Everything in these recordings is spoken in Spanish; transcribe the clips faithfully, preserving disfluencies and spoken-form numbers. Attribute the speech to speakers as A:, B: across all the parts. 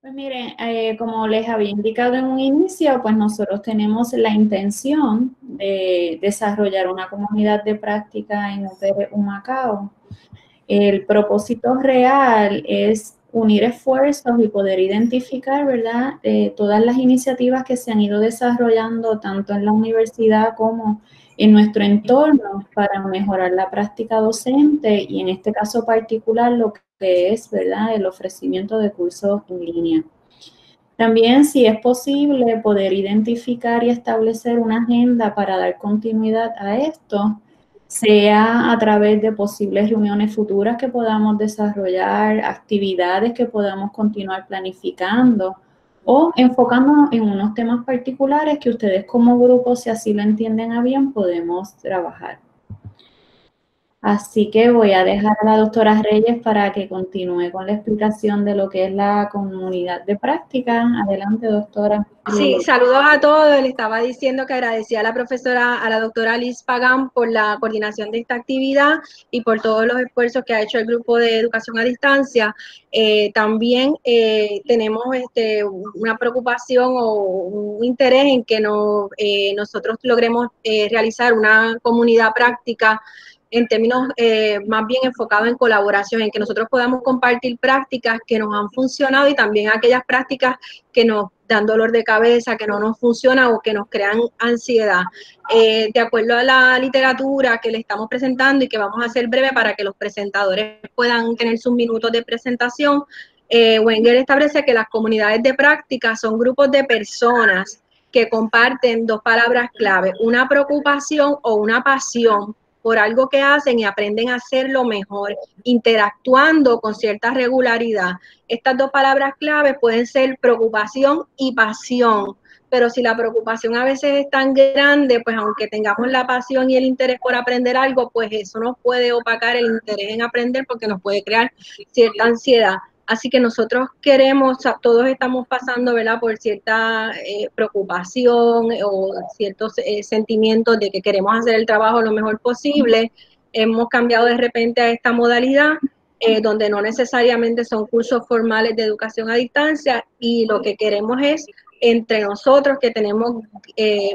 A: Pues miren, eh, como les había indicado en un inicio, pues nosotros tenemos la intención de desarrollar una comunidad de práctica en U P R Humacao. El propósito real es unir esfuerzos y poder identificar, ¿verdad?, eh, todas las iniciativas que se han ido desarrollando tanto en la universidad como en nuestro entorno para mejorar la práctica docente y en este caso particular lo que es, ¿verdad?, el ofrecimiento de cursos en línea. También, si es posible, poder identificar y establecer una agenda para dar continuidad a esto, sea a través de posibles reuniones futuras que podamos desarrollar, actividades que podamos continuar planificando o enfocándonos en unos temas particulares que ustedes como grupo, si así lo entienden a bien, podemos trabajar. Así que voy a dejar a la doctora Reyes para que continúe con la explicación de lo que es la comunidad de práctica. Adelante, doctora.
B: Sí, saludos a todos. Le estaba diciendo que agradecía a la profesora, a la doctora Liz Pagán por la coordinación de esta actividad y por todos los esfuerzos que ha hecho el grupo de educación a distancia. Eh, también eh, tenemos este, una preocupación o un interés en que no, eh, nosotros logremos eh, realizar una comunidad práctica en términos eh, más bien enfocados en colaboración, en que nosotros podamos compartir prácticas que nos han funcionado y también aquellas prácticas que nos dan dolor de cabeza, que no nos funcionan o que nos crean ansiedad. Eh, de acuerdo a la literatura que le estamos presentando y que vamos a hacer breve para que los presentadores puedan tener sus minutos de presentación, eh, Wenger establece que las comunidades de práctica son grupos de personas que comparten dos palabras clave, una preocupación o una pasión por algo que hacen y aprenden a hacerlo mejor, interactuando con cierta regularidad. Estas dos palabras claves pueden ser preocupación y pasión, pero si la preocupación a veces es tan grande, pues aunque tengamos la pasión y el interés por aprender algo, pues eso nos puede opacar el interés en aprender porque nos puede crear cierta ansiedad. Así que nosotros queremos, todos estamos pasando, ¿verdad?, por cierta eh, preocupación o ciertos eh, sentimientos de que queremos hacer el trabajo lo mejor posible. Hemos cambiado de repente a esta modalidad, eh, donde no necesariamente son cursos formales de educación a distancia, y lo que queremos es, entre nosotros que tenemos eh,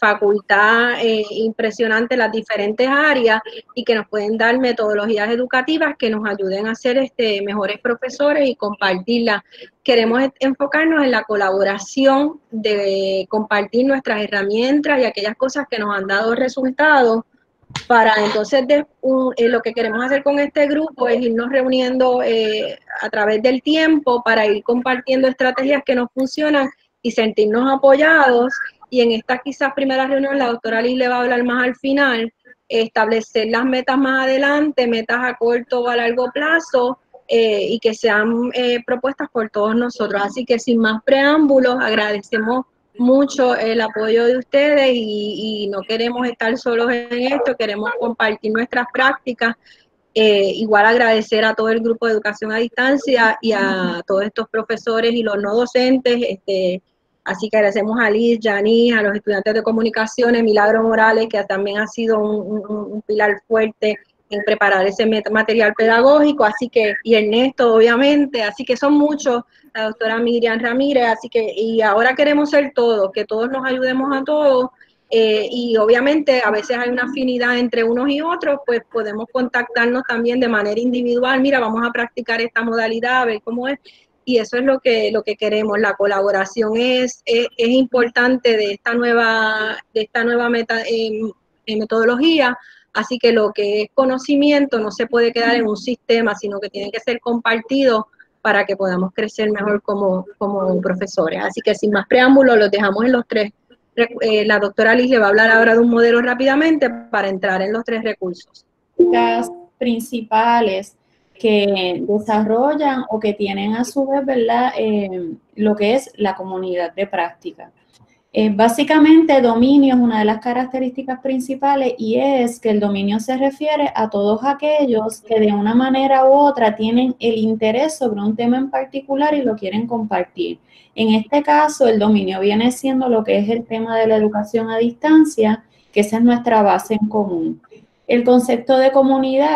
B: facultad eh, impresionante en las diferentes áreas y que nos pueden dar metodologías educativas que nos ayuden a ser este, mejores profesores y compartirlas. Queremos enfocarnos en la colaboración, de compartir nuestras herramientas y aquellas cosas que nos han dado resultados para entonces de, un, eh, lo que queremos hacer con este grupo es irnos reuniendo eh, a través del tiempo para ir compartiendo estrategias que nos funcionan y sentirnos apoyados. Y en esta quizás primera reunión, la doctora Liz le va a hablar más al final, establecer las metas más adelante, metas a corto o a largo plazo, eh, y que sean eh, propuestas por todos nosotros. Así que sin más preámbulos, agradecemos mucho el apoyo de ustedes y, y no queremos estar solos en esto, queremos compartir nuestras prácticas. Eh, igual agradecer a todo el grupo de educación a distancia y a todos estos profesores y los no docentes. Este, así que agradecemos a Liz, Yanis, a los estudiantes de comunicaciones, Milagro Morales, que también ha sido un, un, un pilar fuerte en preparar ese material pedagógico, así que, y Ernesto, obviamente, así que son muchos, la doctora Miriam Ramírez, así que, y ahora queremos ser todos, que todos nos ayudemos a todos, eh, y obviamente a veces hay una afinidad entre unos y otros, pues podemos contactarnos también de manera individual, mira, vamos a practicar esta modalidad, a ver cómo es, y eso es lo que, lo que queremos, la colaboración es, es, es importante de esta nueva, de esta nueva meta, eh, metodología. Así que lo que es conocimiento no se puede quedar en un sistema, sino que tiene que ser compartido para que podamos crecer mejor como, como profesores. Así que sin más preámbulos, los dejamos en los tres. Eh, la doctora Liz le va a hablar ahora de un modelo rápidamente para entrar en los tres recursos.
A: Las principales que desarrollan o que tienen a su vez, ¿verdad?, eh, lo que es la comunidad de práctica. Eh, básicamente, dominio es una de las características principales y es que el dominio se refiere a todos aquellos que de una manera u otra tienen el interés sobre un tema en particular y lo quieren compartir. En este caso, el dominio viene siendo lo que es el tema de la educación a distancia, que esa es nuestra base en común. El concepto de comunidad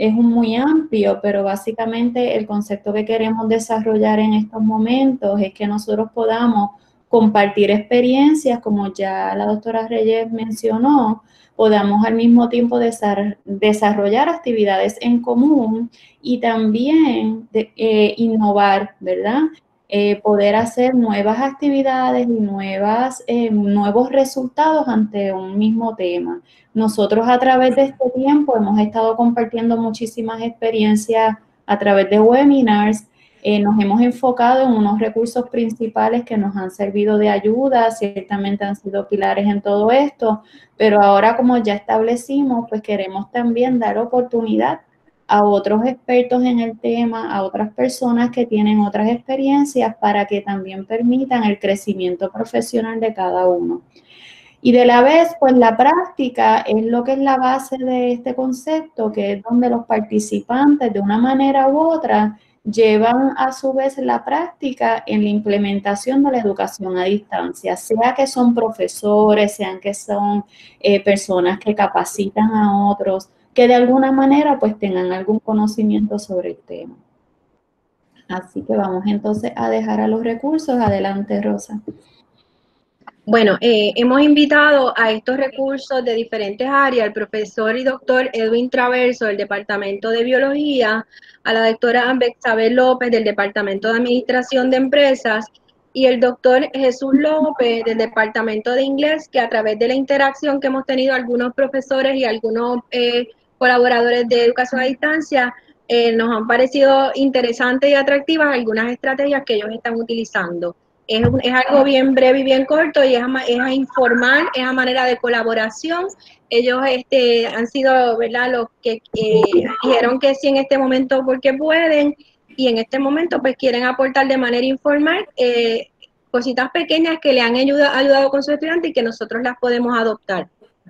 A: es muy amplio, pero básicamente el concepto que queremos desarrollar en estos momentos es que nosotros podamos compartir experiencias, como ya la doctora Reyes mencionó, podamos al mismo tiempo desarrollar actividades en común y también de, eh, innovar, ¿verdad? Eh, poder hacer nuevas actividades y nuevas, eh, nuevos resultados ante un mismo tema. Nosotros a través de este tiempo hemos estado compartiendo muchísimas experiencias a través de webinars. Eh, nos hemos enfocado en unos recursos principales que nos han servido de ayuda, ciertamente han sido pilares en todo esto, pero ahora como ya establecimos, pues queremos también dar oportunidad a otros expertos en el tema, a otras personas que tienen otras experiencias para que también permitan el crecimiento profesional de cada uno. Y de la vez, pues la práctica es lo que es la base de este concepto, que es donde los participantes de una manera u otra llevan a su vez la práctica en la implementación de la educación a distancia, sea que son profesores, sean que son eh, personas que capacitan a otros, que de alguna manera pues tengan algún conocimiento sobre el tema. Así que vamos entonces a dejar a los recursos. Adelante, Rosa.
B: Bueno, eh, hemos invitado a estos recursos de diferentes áreas al profesor y doctor Edwin Traverso del Departamento de Biología, a la doctora Bexabel López del Departamento de Administración de Empresas y el doctor Jesús López del Departamento de Inglés, que a través de la interacción que hemos tenido algunos profesores y algunos eh, colaboradores de educación a distancia, eh, nos han parecido interesantes y atractivas algunas estrategias que ellos están utilizando. Es, un, es algo bien breve y bien corto y es, a, es a informar, es a manera de colaboración. Ellos este, han sido, ¿verdad?, los que eh, dijeron que sí en este momento porque pueden y en este momento pues quieren aportar de manera informal eh, cositas pequeñas que le han ayudado, ayudado con sus estudiantes y que nosotros las podemos adoptar.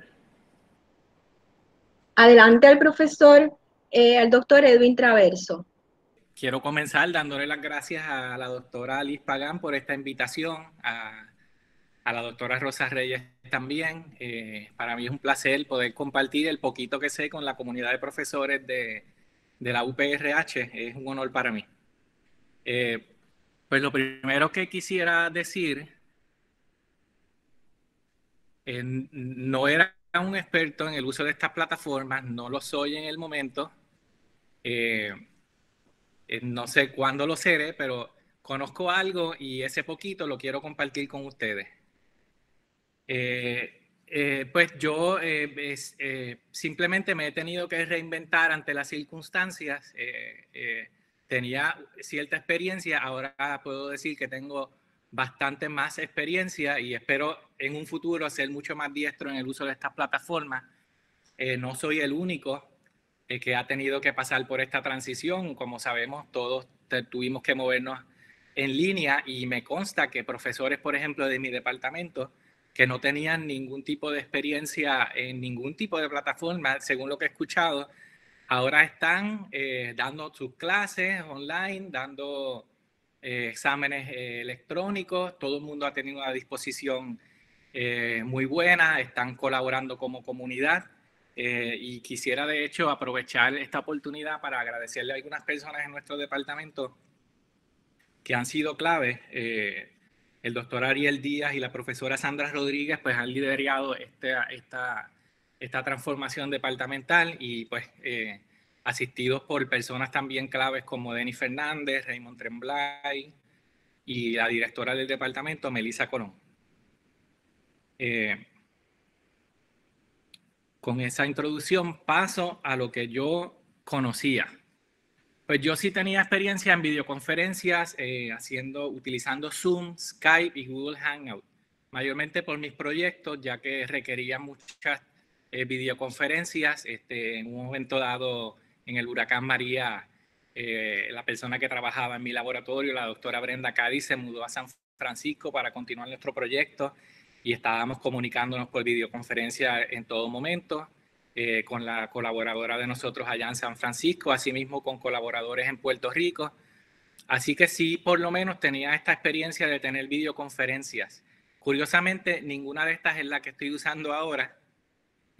B: Adelante al profesor, eh, al doctor Edwin Traverso.
C: Quiero comenzar dándole las gracias a la doctora Liz Pagán por esta invitación, a, a la doctora Rosa Reyes también. Eh, para mí es un placer poder compartir el poquito que sé con la comunidad de profesores de, de la U P R H. Es un honor para mí. Eh, pues lo primero que quisiera decir, eh, no era un experto en el uso de estas plataformas, no lo soy en el momento. Eh, No sé cuándo lo seré, pero conozco algo y ese poquito lo quiero compartir con ustedes. Eh, eh, pues yo eh, es, eh, simplemente me he tenido que reinventar ante las circunstancias. Eh, eh, tenía cierta experiencia, ahora puedo decir que tengo bastante más experiencia y espero en un futuro ser mucho más diestro en el uso de estas plataformas. Eh, no soy el único que ha tenido que pasar por esta transición. Como sabemos, todos tuvimos que movernos en línea y me consta que profesores, por ejemplo, de mi departamento, que no tenían ningún tipo de experiencia en ningún tipo de plataforma, según lo que he escuchado, ahora están eh, dando sus clases online, dando eh, exámenes eh, electrónicos, todo el mundo ha tenido una disposición eh, muy buena, están colaborando como comunidad. Eh, y quisiera de hecho aprovechar esta oportunidad para agradecerle a algunas personas en nuestro departamento que han sido claves. Eh, el doctor Ariel Díaz y la profesora Sandra Rodríguez pues han liderado esta, esta, esta transformación departamental y pues eh, asistidos por personas también claves como Denis Fernández, Raymond Tremblay y la directora del departamento, Melissa Colón. Eh, Con esa introducción paso a lo que yo conocía. Pues yo sí tenía experiencia en videoconferencias, eh, haciendo, utilizando Zoom, Skype y Google Hangout, mayormente por mis proyectos, ya que requería muchas eh, videoconferencias. Este, en un momento dado, en el huracán María, eh, la persona que trabajaba en mi laboratorio, la doctora Brenda Cádiz, se mudó a San Francisco para continuar nuestro proyecto y estábamos comunicándonos por videoconferencia en todo momento, eh, con la colaboradora de nosotros allá en San Francisco, asimismo con colaboradores en Puerto Rico. Así que sí, por lo menos tenía esta experiencia de tener videoconferencias. Curiosamente, ninguna de estas es la que estoy usando ahora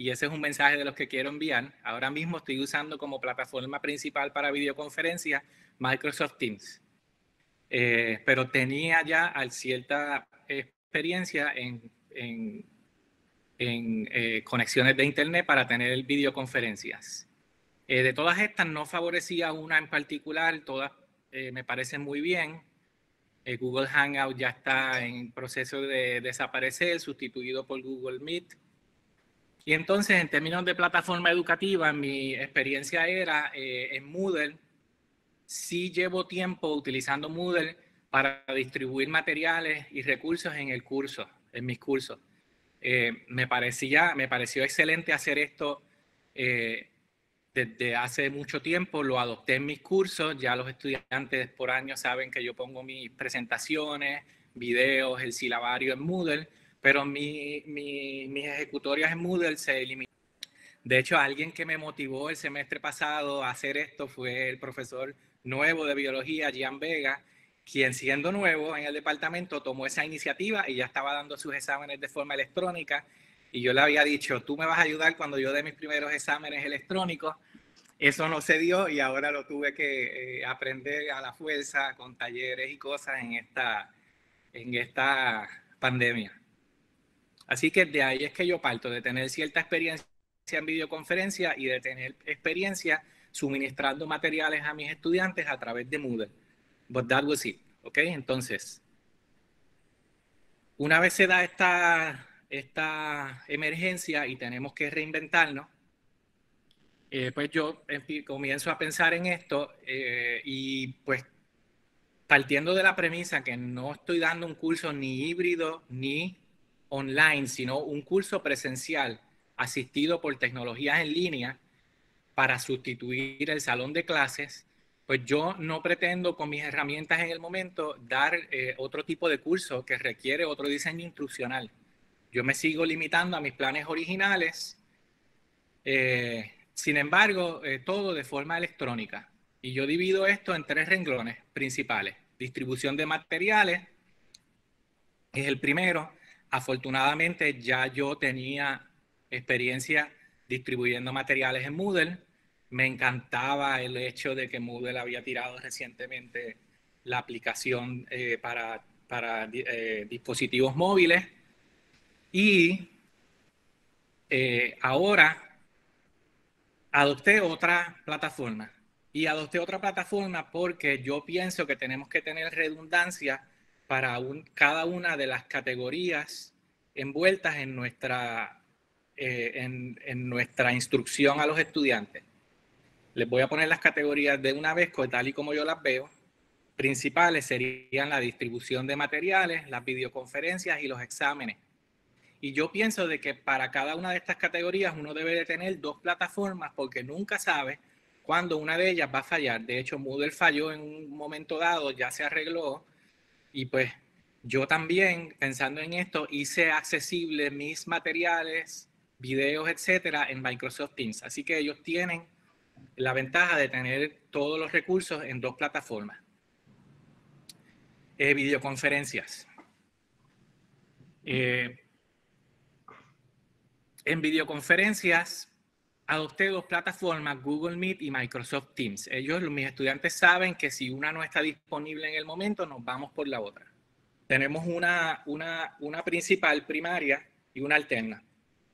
C: y ese es un mensaje de los que quiero enviar. Ahora mismo estoy usando como plataforma principal para videoconferencia Microsoft Teams. Eh, pero tenía ya cierta experiencia en, en, en eh, conexiones de internet para tener videoconferencias. Eh, de todas estas no favorecía una en particular, todas eh, me parecen muy bien. Eh, Google Hangout ya está en proceso de desaparecer, sustituido por Google Meet. Y entonces, en términos de plataforma educativa, mi experiencia era eh, en Moodle. Sí llevo tiempo utilizando Moodle para distribuir materiales y recursos en el curso, en mis cursos. Eh, me parecía, me pareció excelente hacer esto eh, desde hace mucho tiempo. Lo adopté en mis cursos. Ya los estudiantes por años saben que yo pongo mis presentaciones, videos, el silabario en Moodle, pero mi, mi, mis ejecutorias en Moodle se eliminaron. De hecho, alguien que me motivó el semestre pasado a hacer esto fue el profesor nuevo de biología, Gian Vega, quien siendo nuevo en el departamento tomó esa iniciativa y ya estaba dando sus exámenes de forma electrónica. Y yo le había dicho, tú me vas a ayudar cuando yo dé mis primeros exámenes electrónicos. Eso no se dio y ahora lo tuve que eh, aprender a la fuerza con talleres y cosas en esta, en esta pandemia. Así que de ahí es que yo parto, de tener cierta experiencia en videoconferencia y de tener experiencia suministrando materiales a mis estudiantes a través de Moodle. But that was it. ¿Ok? Entonces, una vez se da esta, esta emergencia y tenemos que reinventarnos, eh, pues yo comienzo a pensar en esto eh, y pues partiendo de la premisa que no estoy dando un curso ni híbrido ni online, sino un curso presencial asistido por tecnologías en línea para sustituir el salón de clases, pues yo no pretendo con mis herramientas en el momento dar eh, otro tipo de curso que requiere otro diseño instruccional. Yo me sigo limitando a mis planes originales, eh, sin embargo, eh, todo de forma electrónica. Y yo divido esto en tres renglones principales. Distribución de materiales es el primero. Afortunadamente ya yo tenía experiencia distribuyendo materiales en Moodle. Me encantaba el hecho de que Moodle había tirado recientemente la aplicación eh, para, para eh, dispositivos móviles. Y eh, ahora adopté otra plataforma. Y adopté otra plataforma porque yo pienso que tenemos que tener redundancia para un, cada una de las categorías envueltas en nuestra, eh, en, en nuestra instrucción a los estudiantes. Les voy a poner las categorías de una vez, tal y como yo las veo. Principales serían la distribución de materiales, las videoconferencias y los exámenes. Y yo pienso de que para cada una de estas categorías uno debe de tener dos plataformas porque nunca sabe cuándo una de ellas va a fallar. De hecho, Moodle falló en un momento dado, ya se arregló. Y pues yo también, pensando en esto, hice accesibles mis materiales, videos, etcétera, en Microsoft Teams. Así que ellos tienen la ventaja de tener todos los recursos en dos plataformas. Eh, videoconferencias. Eh, En videoconferencias, adopté dos plataformas, Google Meet y Microsoft Teams. Ellos, mis estudiantes, saben que si una no está disponible en el momento, nos vamos por la otra. Tenemos una, una, una principal, primaria, y una alterna.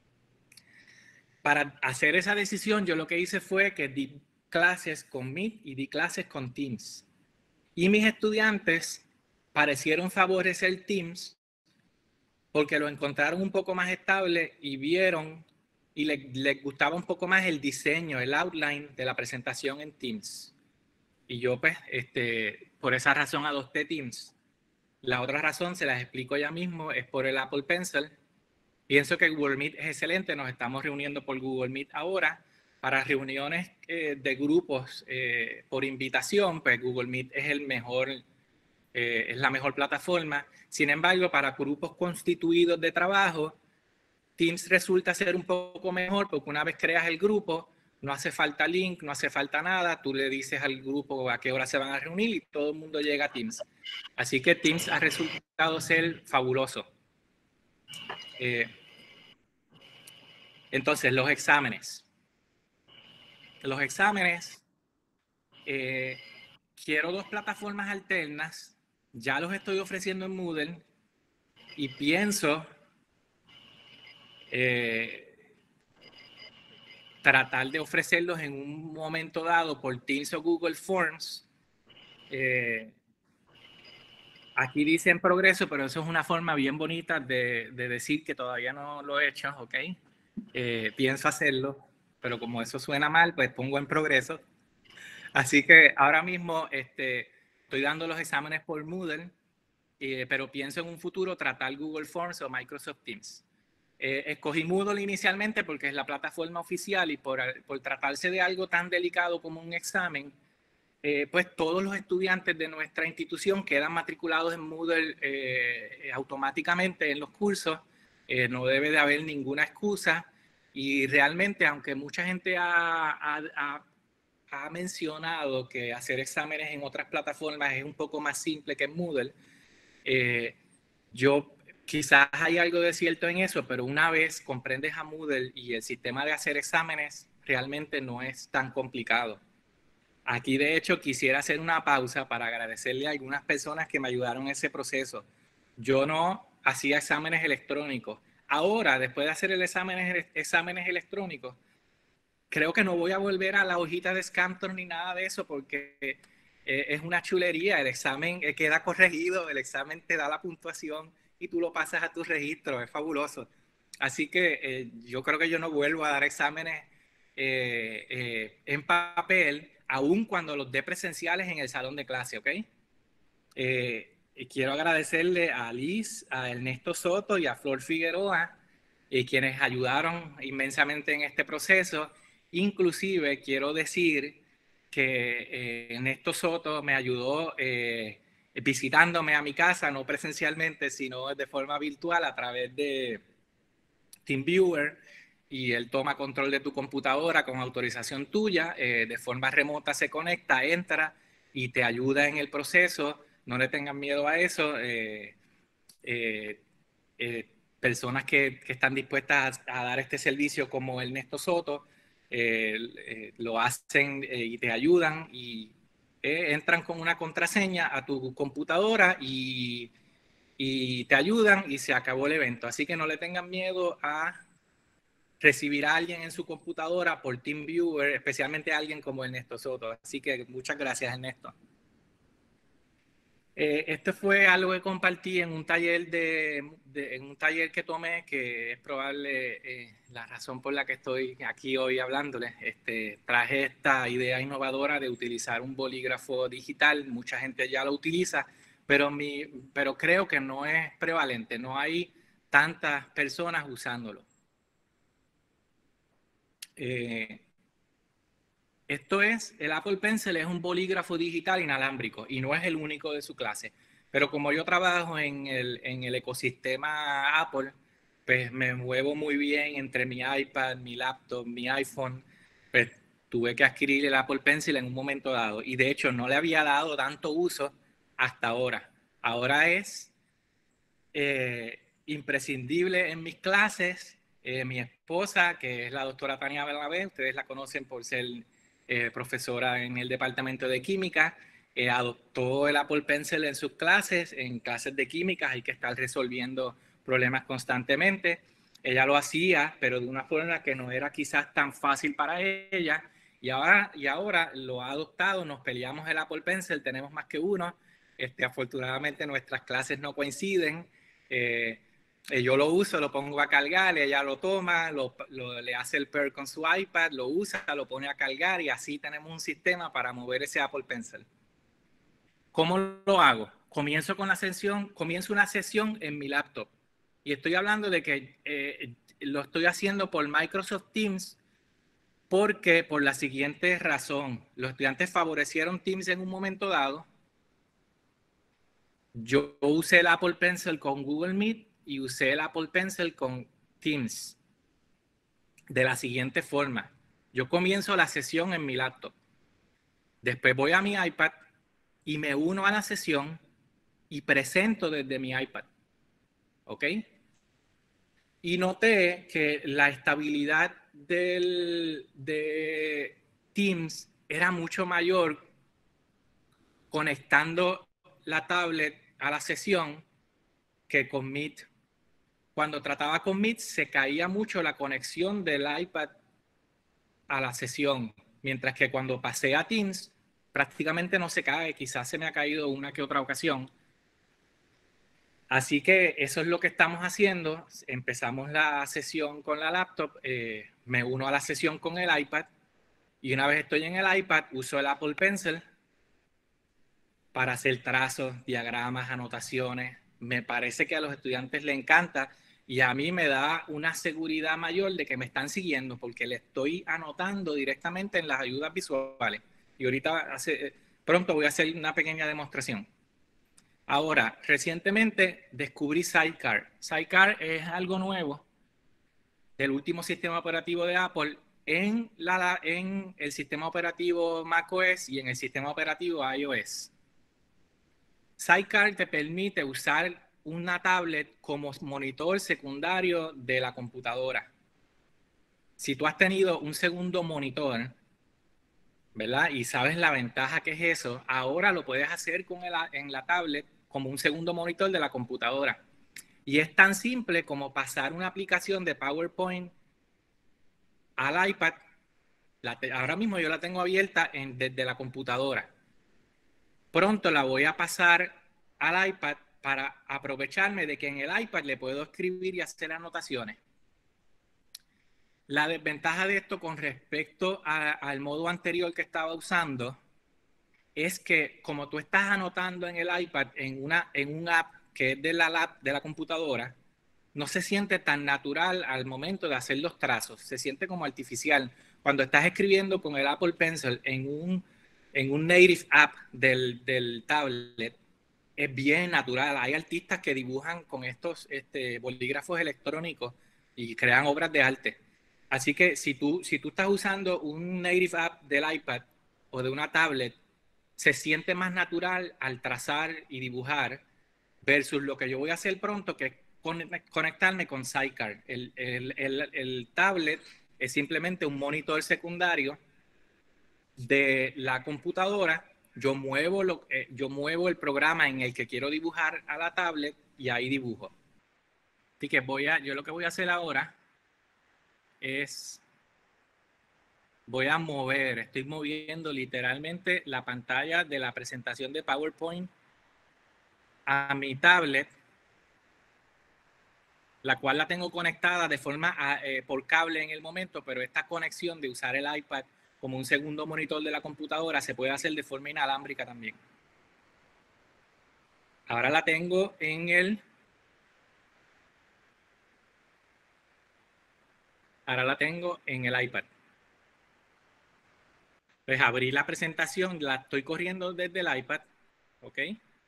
C: Para hacer esa decisión, yo lo que hice fue que di clases con Meet y di clases con Teams. Y mis estudiantes parecieron favorecer Teams porque lo encontraron un poco más estable y vieron y les, les gustaba un poco más el diseño, el outline de la presentación en Teams. Y yo pues, este, por esa razón adopté Teams. La otra razón, se las explico ya mismo, es por el Apple Pencil. Pienso que Google Meet es excelente, nos estamos reuniendo por Google Meet ahora. Para reuniones eh, de grupos eh, por invitación, pues Google Meet es el mejor, eh, es la mejor plataforma. Sin embargo, para grupos constituidos de trabajo, Teams resulta ser un poco mejor porque una vez creas el grupo, no hace falta link, no hace falta nada, tú le dices al grupo a qué hora se van a reunir y todo el mundo llega a Teams. Así que Teams ha resultado ser fabuloso. Eh, Entonces, los exámenes. Los exámenes, eh, quiero dos plataformas alternas, ya los estoy ofreciendo en Moodle y pienso eh, tratar de ofrecerlos en un momento dado por Teams o Google Forms. Eh, aquí dice en progreso, pero eso es una forma bien bonita de, de decir que todavía no lo he hecho, ¿ok? Eh, pienso hacerlo, pero como eso suena mal, pues pongo en progreso. Así que ahora mismo este, estoy dando los exámenes por Moodle, eh, pero pienso en un futuro tratar Google Forms o Microsoft Teams. Eh, escogí Moodle inicialmente porque es la plataforma oficial y por, por tratarse de algo tan delicado como un examen, eh, pues todos los estudiantes de nuestra institución quedan matriculados en Moodle eh, automáticamente en los cursos. Eh, no debe de haber ninguna excusa y realmente, aunque mucha gente ha, ha, ha ha mencionado que hacer exámenes en otras plataformas es un poco más simple que en Moodle. Eh, yo quizás hay algo de cierto en eso, pero una vez comprendes a Moodle y el sistema de hacer exámenes, realmente no es tan complicado. Aquí, de hecho, quisiera hacer una pausa para agradecerle a algunas personas que me ayudaron en ese proceso. Yo no hacía exámenes electrónicos. Ahora, después de hacer el exámenes, exámenes electrónicos, creo que no voy a volver a la hojita de Scantron ni nada de eso porque eh, es una chulería. El examen eh, queda corregido, el examen te da la puntuación y tú lo pasas a tu registro. Es fabuloso. Así que eh, yo creo que yo no vuelvo a dar exámenes eh, eh, en papel, aun cuando los dé presenciales en el salón de clase, ¿ok? Eh, quiero agradecerle a Liz, a Ernesto Soto y a Flor Figueroa, eh, quienes ayudaron inmensamente en este proceso. Inclusive quiero decir que eh, Ernesto Soto me ayudó eh, visitándome a mi casa, no presencialmente, sino de forma virtual a través de TeamViewer, y él toma control de tu computadora con autorización tuya, eh, de forma remota se conecta, entra y te ayuda en el proceso. No le tengan miedo a eso. Eh, eh, eh, personas que, que, están dispuestas a, a, dar este servicio como Ernesto Soto, eh, eh, lo hacen eh, y te ayudan y eh, entran con una contraseña a tu computadora y, y te ayudan y se acabó el evento. Así que no le tengan miedo a recibir a alguien en su computadora por TeamViewer, especialmente a alguien como Ernesto Soto. Así que muchas gracias, Ernesto. Eh, esto fue algo que compartí en un taller de, de en un taller que tomé, que es probable eh, la razón por la que estoy aquí hoy hablándoles. Este, traje esta idea innovadora de utilizar un bolígrafo digital. Mucha gente ya lo utiliza, pero, mi, pero creo que no es prevalente. No hay tantas personas usándolo. Eh, Esto es, el Apple Pencil es un bolígrafo digital inalámbrico y no es el único de su clase. Pero como yo trabajo en el, en el ecosistema Apple, pues me muevo muy bien entre mi iPad, mi laptop, mi iPhone. Pues tuve que adquirir el Apple Pencil en un momento dado. Y de hecho no le había dado tanto uso hasta ahora. Ahora es eh, imprescindible en mis clases. Eh, mi esposa, que es la doctora Tania Bernabé, ustedes la conocen por ser eh, profesora en el departamento de química, eh, adoptó el Apple Pencil en sus clases. En clases de química hay que estar resolviendo problemas constantemente. Ella lo hacía, pero de una forma que no era quizás tan fácil para ella. Y ahora, y ahora lo ha adoptado, nos peleamos el Apple Pencil, tenemos más que uno. Este, afortunadamente nuestras clases no coinciden. Eh, yo lo uso, lo pongo a cargar, ella lo toma, lo, lo, le hace el pair con su iPad, lo usa, lo pone a cargar y así tenemos un sistema para mover ese Apple Pencil. ¿Cómo lo hago? Comienzo con la sesión, comienzo una sesión en mi laptop y estoy hablando de que eh, lo estoy haciendo por Microsoft Teams porque por la siguiente razón, los estudiantes favorecieron Teams en un momento dado. Yo usé el Apple Pencil con Google Meet y usé el Apple Pencil con Teams de la siguiente forma. Yo comienzo la sesión en mi laptop. Después voy a mi iPad y me uno a la sesión y presento desde mi iPad. ¿Ok? y noté que la estabilidad del, de Teams era mucho mayor conectando la tablet a la sesión que con Meet. Cuando trataba con Meet se caía mucho la conexión del iPad a la sesión, mientras que cuando pasé a Teams prácticamente no se cae, quizás se me ha caído una que otra ocasión. Así que eso es lo que estamos haciendo. Empezamos la sesión con la laptop, eh, me uno a la sesión con el iPad y una vez estoy en el iPad uso el Apple Pencil para hacer trazos, diagramas, anotaciones. Me parece que a los estudiantes les encanta y a mí me da una seguridad mayor de que me están siguiendo porque le estoy anotando directamente en las ayudas visuales. Y ahorita hace, pronto voy a hacer una pequeña demostración. Ahora, recientemente descubrí Sidecar. Sidecar es algo nuevo del último sistema operativo de Apple en, la, en el sistema operativo macOS y en el sistema operativo iOS. Sidecar te permite usar una tablet como monitor secundario de la computadora. Si tú has tenido un segundo monitor, ¿verdad? Y sabes la ventaja que es eso, ahora lo puedes hacer con el, en la tablet como un segundo monitor de la computadora. Y es tan simple como pasar una aplicación de PowerPoint al iPad. La te, ahora mismo yo la tengo abierta en, desde la computadora. Pronto la voy a pasar al iPad para aprovecharme de que en el iPad le puedo escribir y hacer anotaciones. La desventaja de esto con respecto a, al modo anterior que estaba usando es que como tú estás anotando en el iPad en una en un app que es de la lab, de la computadora, no se siente tan natural al momento de hacer los trazos, se siente como artificial. Cuando estás escribiendo con el Apple Pencil en un, en un native app del, del tablet, es bien natural. Hay artistas que dibujan con estos este, bolígrafos electrónicos y crean obras de arte. Así que si tú, si tú estás usando un native app del iPad o de una tablet, se siente más natural al trazar y dibujar versus lo que yo voy a hacer pronto, que es conectarme con Sidecar. El, el, el, el tablet es simplemente un monitor secundario de la computadora. Yo muevo, lo, eh, yo muevo el programa en el que quiero dibujar a la tablet y ahí dibujo. Así que voy a, yo lo que voy a hacer ahora es, voy a mover, estoy moviendo literalmente la pantalla de la presentación de PowerPoint a mi tablet, la cual la tengo conectada de forma a, eh, por cable en el momento, pero esta conexión de usar el iPad como un segundo monitor de la computadora se puede hacer de forma inalámbrica también. Ahora la tengo en el... Ahora la tengo en el iPad. Pues abrí la presentación, la estoy corriendo desde el iPad, ¿ok?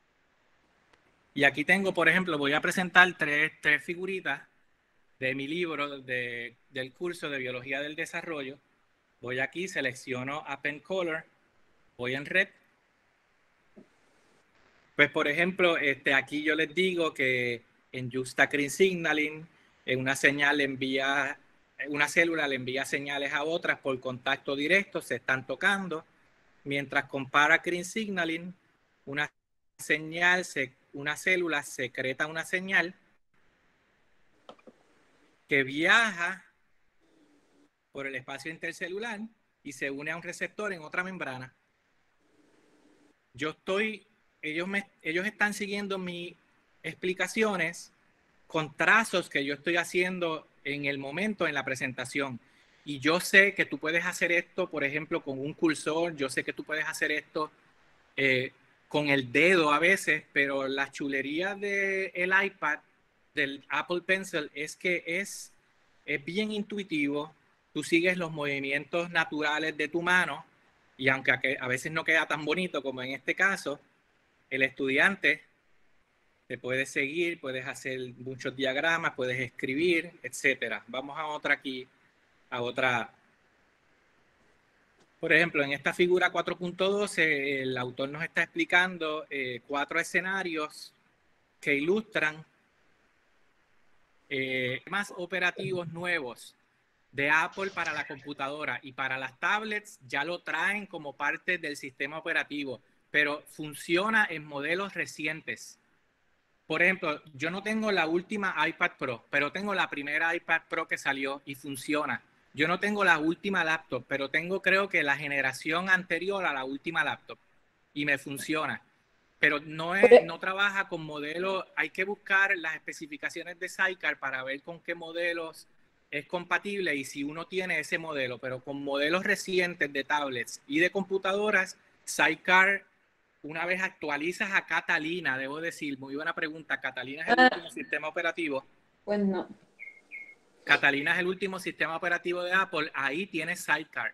C: Y aquí tengo, por ejemplo, voy a presentar tres, tres figuritas de mi libro de, del curso de Biología del Desarrollo. Voy aquí, selecciono a Pen Color, voy en Red. Pues, por ejemplo, este, aquí yo les digo que en Juxtacrine Signaling, en una señal envía, una célula le envía señales a otras por contacto directo, se están tocando, mientras con Paracrine Signaling, una señal, se, una célula secreta una señal que viaja por el espacio intercelular y se une a un receptor en otra membrana. Yo estoy, ellos, me, ellos están siguiendo mis explicaciones con trazos que yo estoy haciendo en el momento en la presentación. Y yo sé que tú puedes hacer esto, por ejemplo, con un cursor. Yo sé que tú puedes hacer esto eh, con el dedo a veces, pero la chulería del iPad, del Apple Pencil, es que es, es bien intuitivo. Tú sigues los movimientos naturales de tu mano y aunque a veces no queda tan bonito como en este caso, el estudiante te puede seguir, puedes hacer muchos diagramas, puedes escribir, etcétera. Vamos a otra aquí, a otra. Por ejemplo, en esta figura cuatro punto doce, el autor nos está explicando eh, cuatro escenarios que ilustran eh, más operativos nuevos de Apple para la computadora y para las tablets ya lo traen como parte del sistema operativo, pero funciona en modelos recientes. Por ejemplo, yo no tengo la última iPad Pro, pero tengo la primera iPad Pro que salió y funciona. Yo no tengo la última laptop, pero tengo creo que la generación anterior a la última laptop y me funciona. Pero no, es, no trabaja con modelos, hay que buscar las especificaciones de Sidecar para ver con qué modelos es compatible y si uno tiene ese modelo, pero con modelos recientes de tablets y de computadoras, Sidecar, una vez actualizas a Catalina, debo decir, muy buena pregunta, Catalina es el último ah, sistema operativo.
A: Pues no.
C: Catalina es el último sistema operativo de Apple, ahí tienes Sidecar.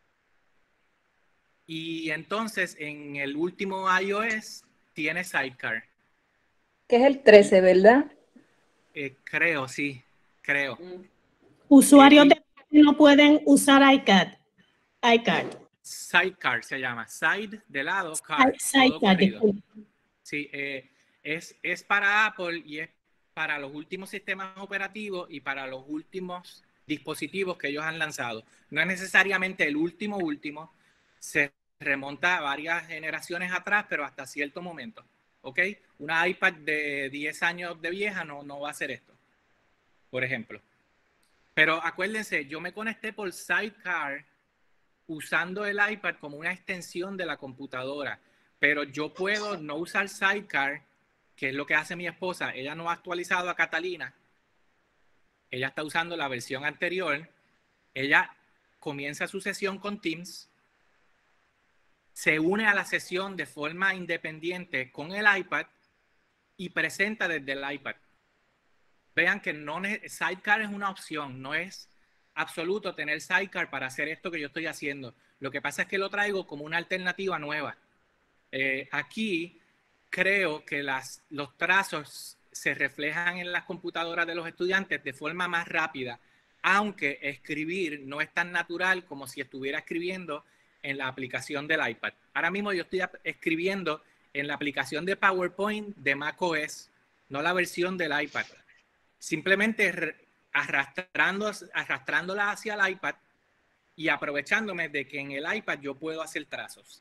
C: Y entonces en el último iOS tiene Sidecar.
D: Que es el trece, ¿verdad?
C: Eh, creo, sí, creo.
E: Mm. Usuarios eh, de no pueden usar iCard. iCard.
C: Sidecar se llama. Side de lado, card.
E: Sidecar.
C: Sí, eh, es, es para Apple y es para los últimos sistemas operativos y para los últimos dispositivos que ellos han lanzado. No es necesariamente el último último, se remonta a varias generaciones atrás, pero hasta cierto momento. ¿Ok? Una iPad de diez años de vieja no, no va a hacer esto, por ejemplo. Pero acuérdense, yo me conecté por Sidecar usando el iPad como una extensión de la computadora, pero yo puedo no usar Sidecar, que es lo que hace mi esposa. Ella no ha actualizado a Catalina. Ella está usando la versión anterior. Ella comienza su sesión con Teams, se une a la sesión de forma independiente con el iPad y presenta desde el iPad. Vean que no, Sidecar es una opción, no es absoluto tener Sidecar para hacer esto que yo estoy haciendo. Lo que pasa es que lo traigo como una alternativa nueva. Eh, aquí creo que las, los trazos se reflejan en las computadoras de los estudiantes de forma más rápida, aunque escribir no es tan natural como si estuviera escribiendo en la aplicación del iPad. Ahora mismo yo estoy escribiendo en la aplicación de PowerPoint de macOS, no la versión del iPad. Simplemente arrastrando, arrastrándola hacia el iPad y aprovechándome de que en el iPad yo puedo hacer trazos.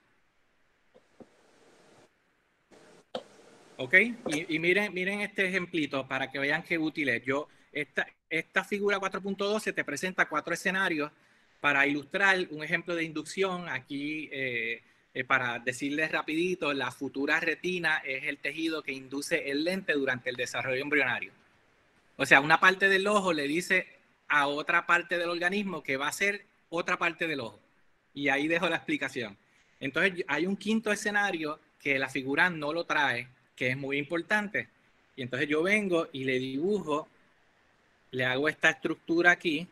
C: ¿Ok? Y, y miren, miren este ejemplito para que vean qué útil es. Yo, esta, esta figura cuatro punto doce te presenta cuatro escenarios para ilustrar un ejemplo de inducción. Aquí, eh, eh, para decirles rapidito, la futura retina es el tejido que induce el lente durante el desarrollo embrionario. O sea, una parte del ojo le dice a otra parte del organismo que va a ser otra parte del ojo. Y ahí dejo la explicación. Entonces, hay un quinto escenario que la figura no lo trae, que es muy importante. Y entonces yo vengo y le dibujo, le hago esta estructura aquí,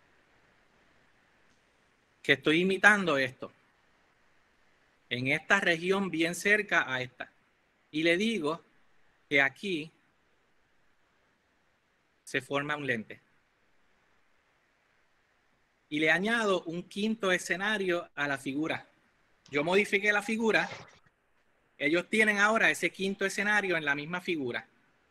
C: que estoy imitando esto, en esta región bien cerca a esta. Y le digo que aquí se forma un lente. Y le añado un quinto escenario a la figura. Yo modifiqué la figura. Ellos tienen ahora ese quinto escenario en la misma figura.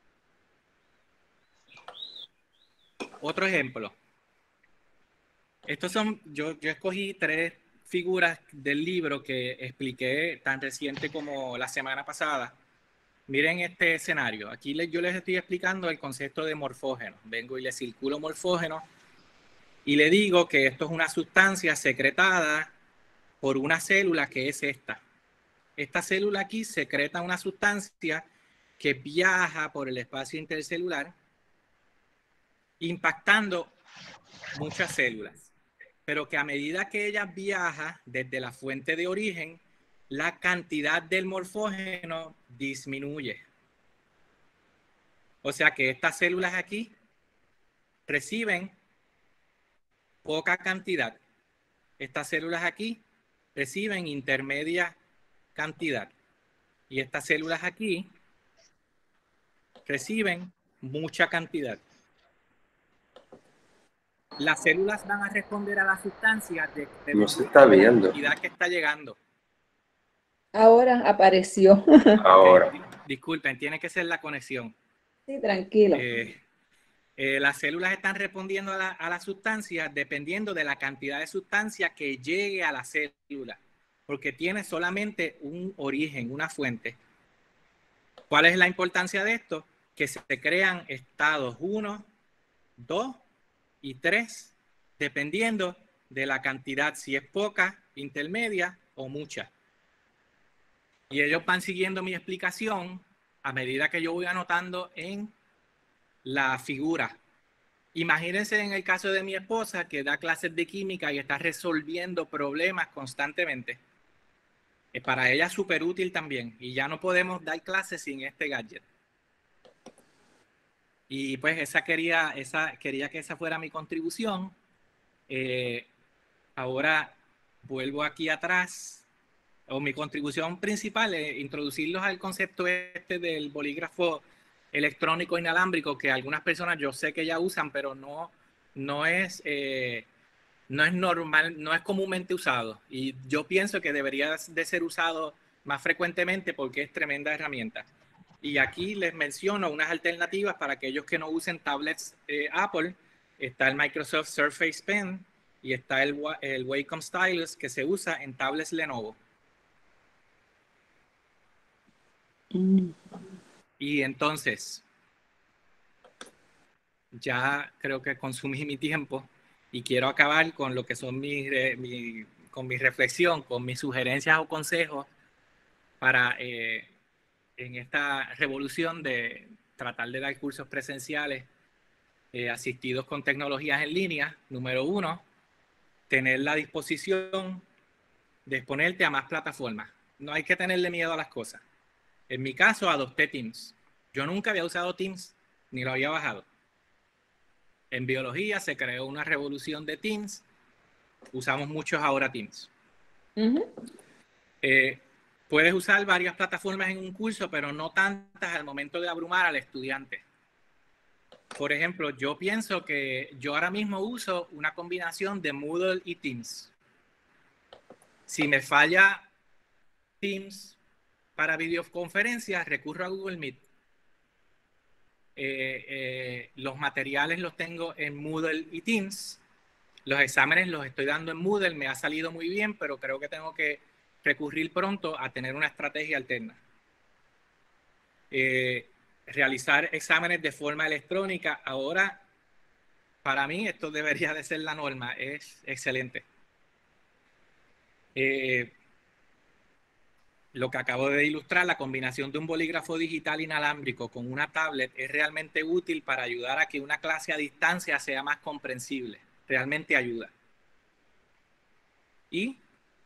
C: Otro ejemplo. Estos son, yo, yo escogí tres figuras del libro que expliqué tan reciente como la semana pasada. Miren este escenario. Aquí les, yo les estoy explicando el concepto de morfógeno. Vengo y le circulo morfógeno y le digo que esto es una sustancia secretada por una célula que es esta. Esta célula aquí secreta una sustancia que viaja por el espacio intercelular, impactando muchas células, pero que a medida que ella viaja desde la fuente de origen, la cantidad del morfógeno disminuye. O sea que estas células aquí reciben poca cantidad. Estas células aquí reciben intermedia cantidad. Y estas células aquí reciben mucha cantidad. Las células van a responder a la sustancia de, de
F: no se está viendo.
C: La cantidad que está llegando.
D: Ahora apareció.
F: Ahora.
C: Okay. Disculpen, tiene que ser la conexión.
D: Sí, tranquilo.
C: Eh, Eh, las células están respondiendo a la, a la sustancia dependiendo de la cantidad de sustancia que llegue a la célula, porque tiene solamente un origen, una fuente. ¿Cuál es la importancia de esto? Que se crean estados uno, dos y tres, dependiendo de la cantidad, si es poca, intermedia o mucha. Y ellos van siguiendo mi explicación a medida que yo voy anotando en la figura. Imagínense en el caso de mi esposa que da clases de química y está resolviendo problemas constantemente. Es para ella súper útil también. Y ya no podemos dar clases sin este gadget. Y pues esa quería, esa, quería que esa fuera mi contribución. Eh, ahora vuelvo aquí atrás. O mi contribución principal es introducirlos al concepto este del bolígrafo electrónico inalámbrico, que algunas personas yo sé que ya usan, pero no, no, es, eh, no es normal, no es comúnmente usado. Y yo pienso que debería de ser usado más frecuentemente porque es tremenda herramienta. Y aquí les menciono unas alternativas para aquellos que no usen tablets eh, Apple. Está el Microsoft Surface Pen y está el, el Wacom Stylus que se usa en tablets Lenovo. Mm. Y entonces, ya creo que consumí mi tiempo y quiero acabar con lo que son mis, mi, con mi reflexión, con mis sugerencias o consejos para eh, en esta revolución de tratar de dar cursos presenciales eh, asistidos con tecnologías en línea. Número uno, tener la disposición de exponerte a más plataformas. No hay que tenerle miedo a las cosas. En mi caso, adopté Teams. Yo nunca había usado Teams, ni lo había bajado. En biología se creó una revolución de Teams. Usamos muchos ahora Teams. Uh-huh. eh, puedes usar varias plataformas en un curso, pero no tantas al momento de abrumar al estudiante. Por ejemplo, yo pienso que yo ahora mismo uso una combinación de Moodle y Teams. Si me falla Teams para videoconferencias, recurro a Google Meet. Eh, eh, los materiales los tengo en Moodle y Teams. Los exámenes los estoy dando en Moodle. Me ha salido muy bien, pero creo que tengo que recurrir pronto a tener una estrategia alterna. Eh, realizar exámenes de forma electrónica. Ahora, para mí, esto debería de ser la norma. Es excelente. Eh, Lo que acabo de ilustrar, la combinación de un bolígrafo digital inalámbrico con una tablet es realmente útil para ayudar a que una clase a distancia sea más comprensible. Realmente ayuda. Y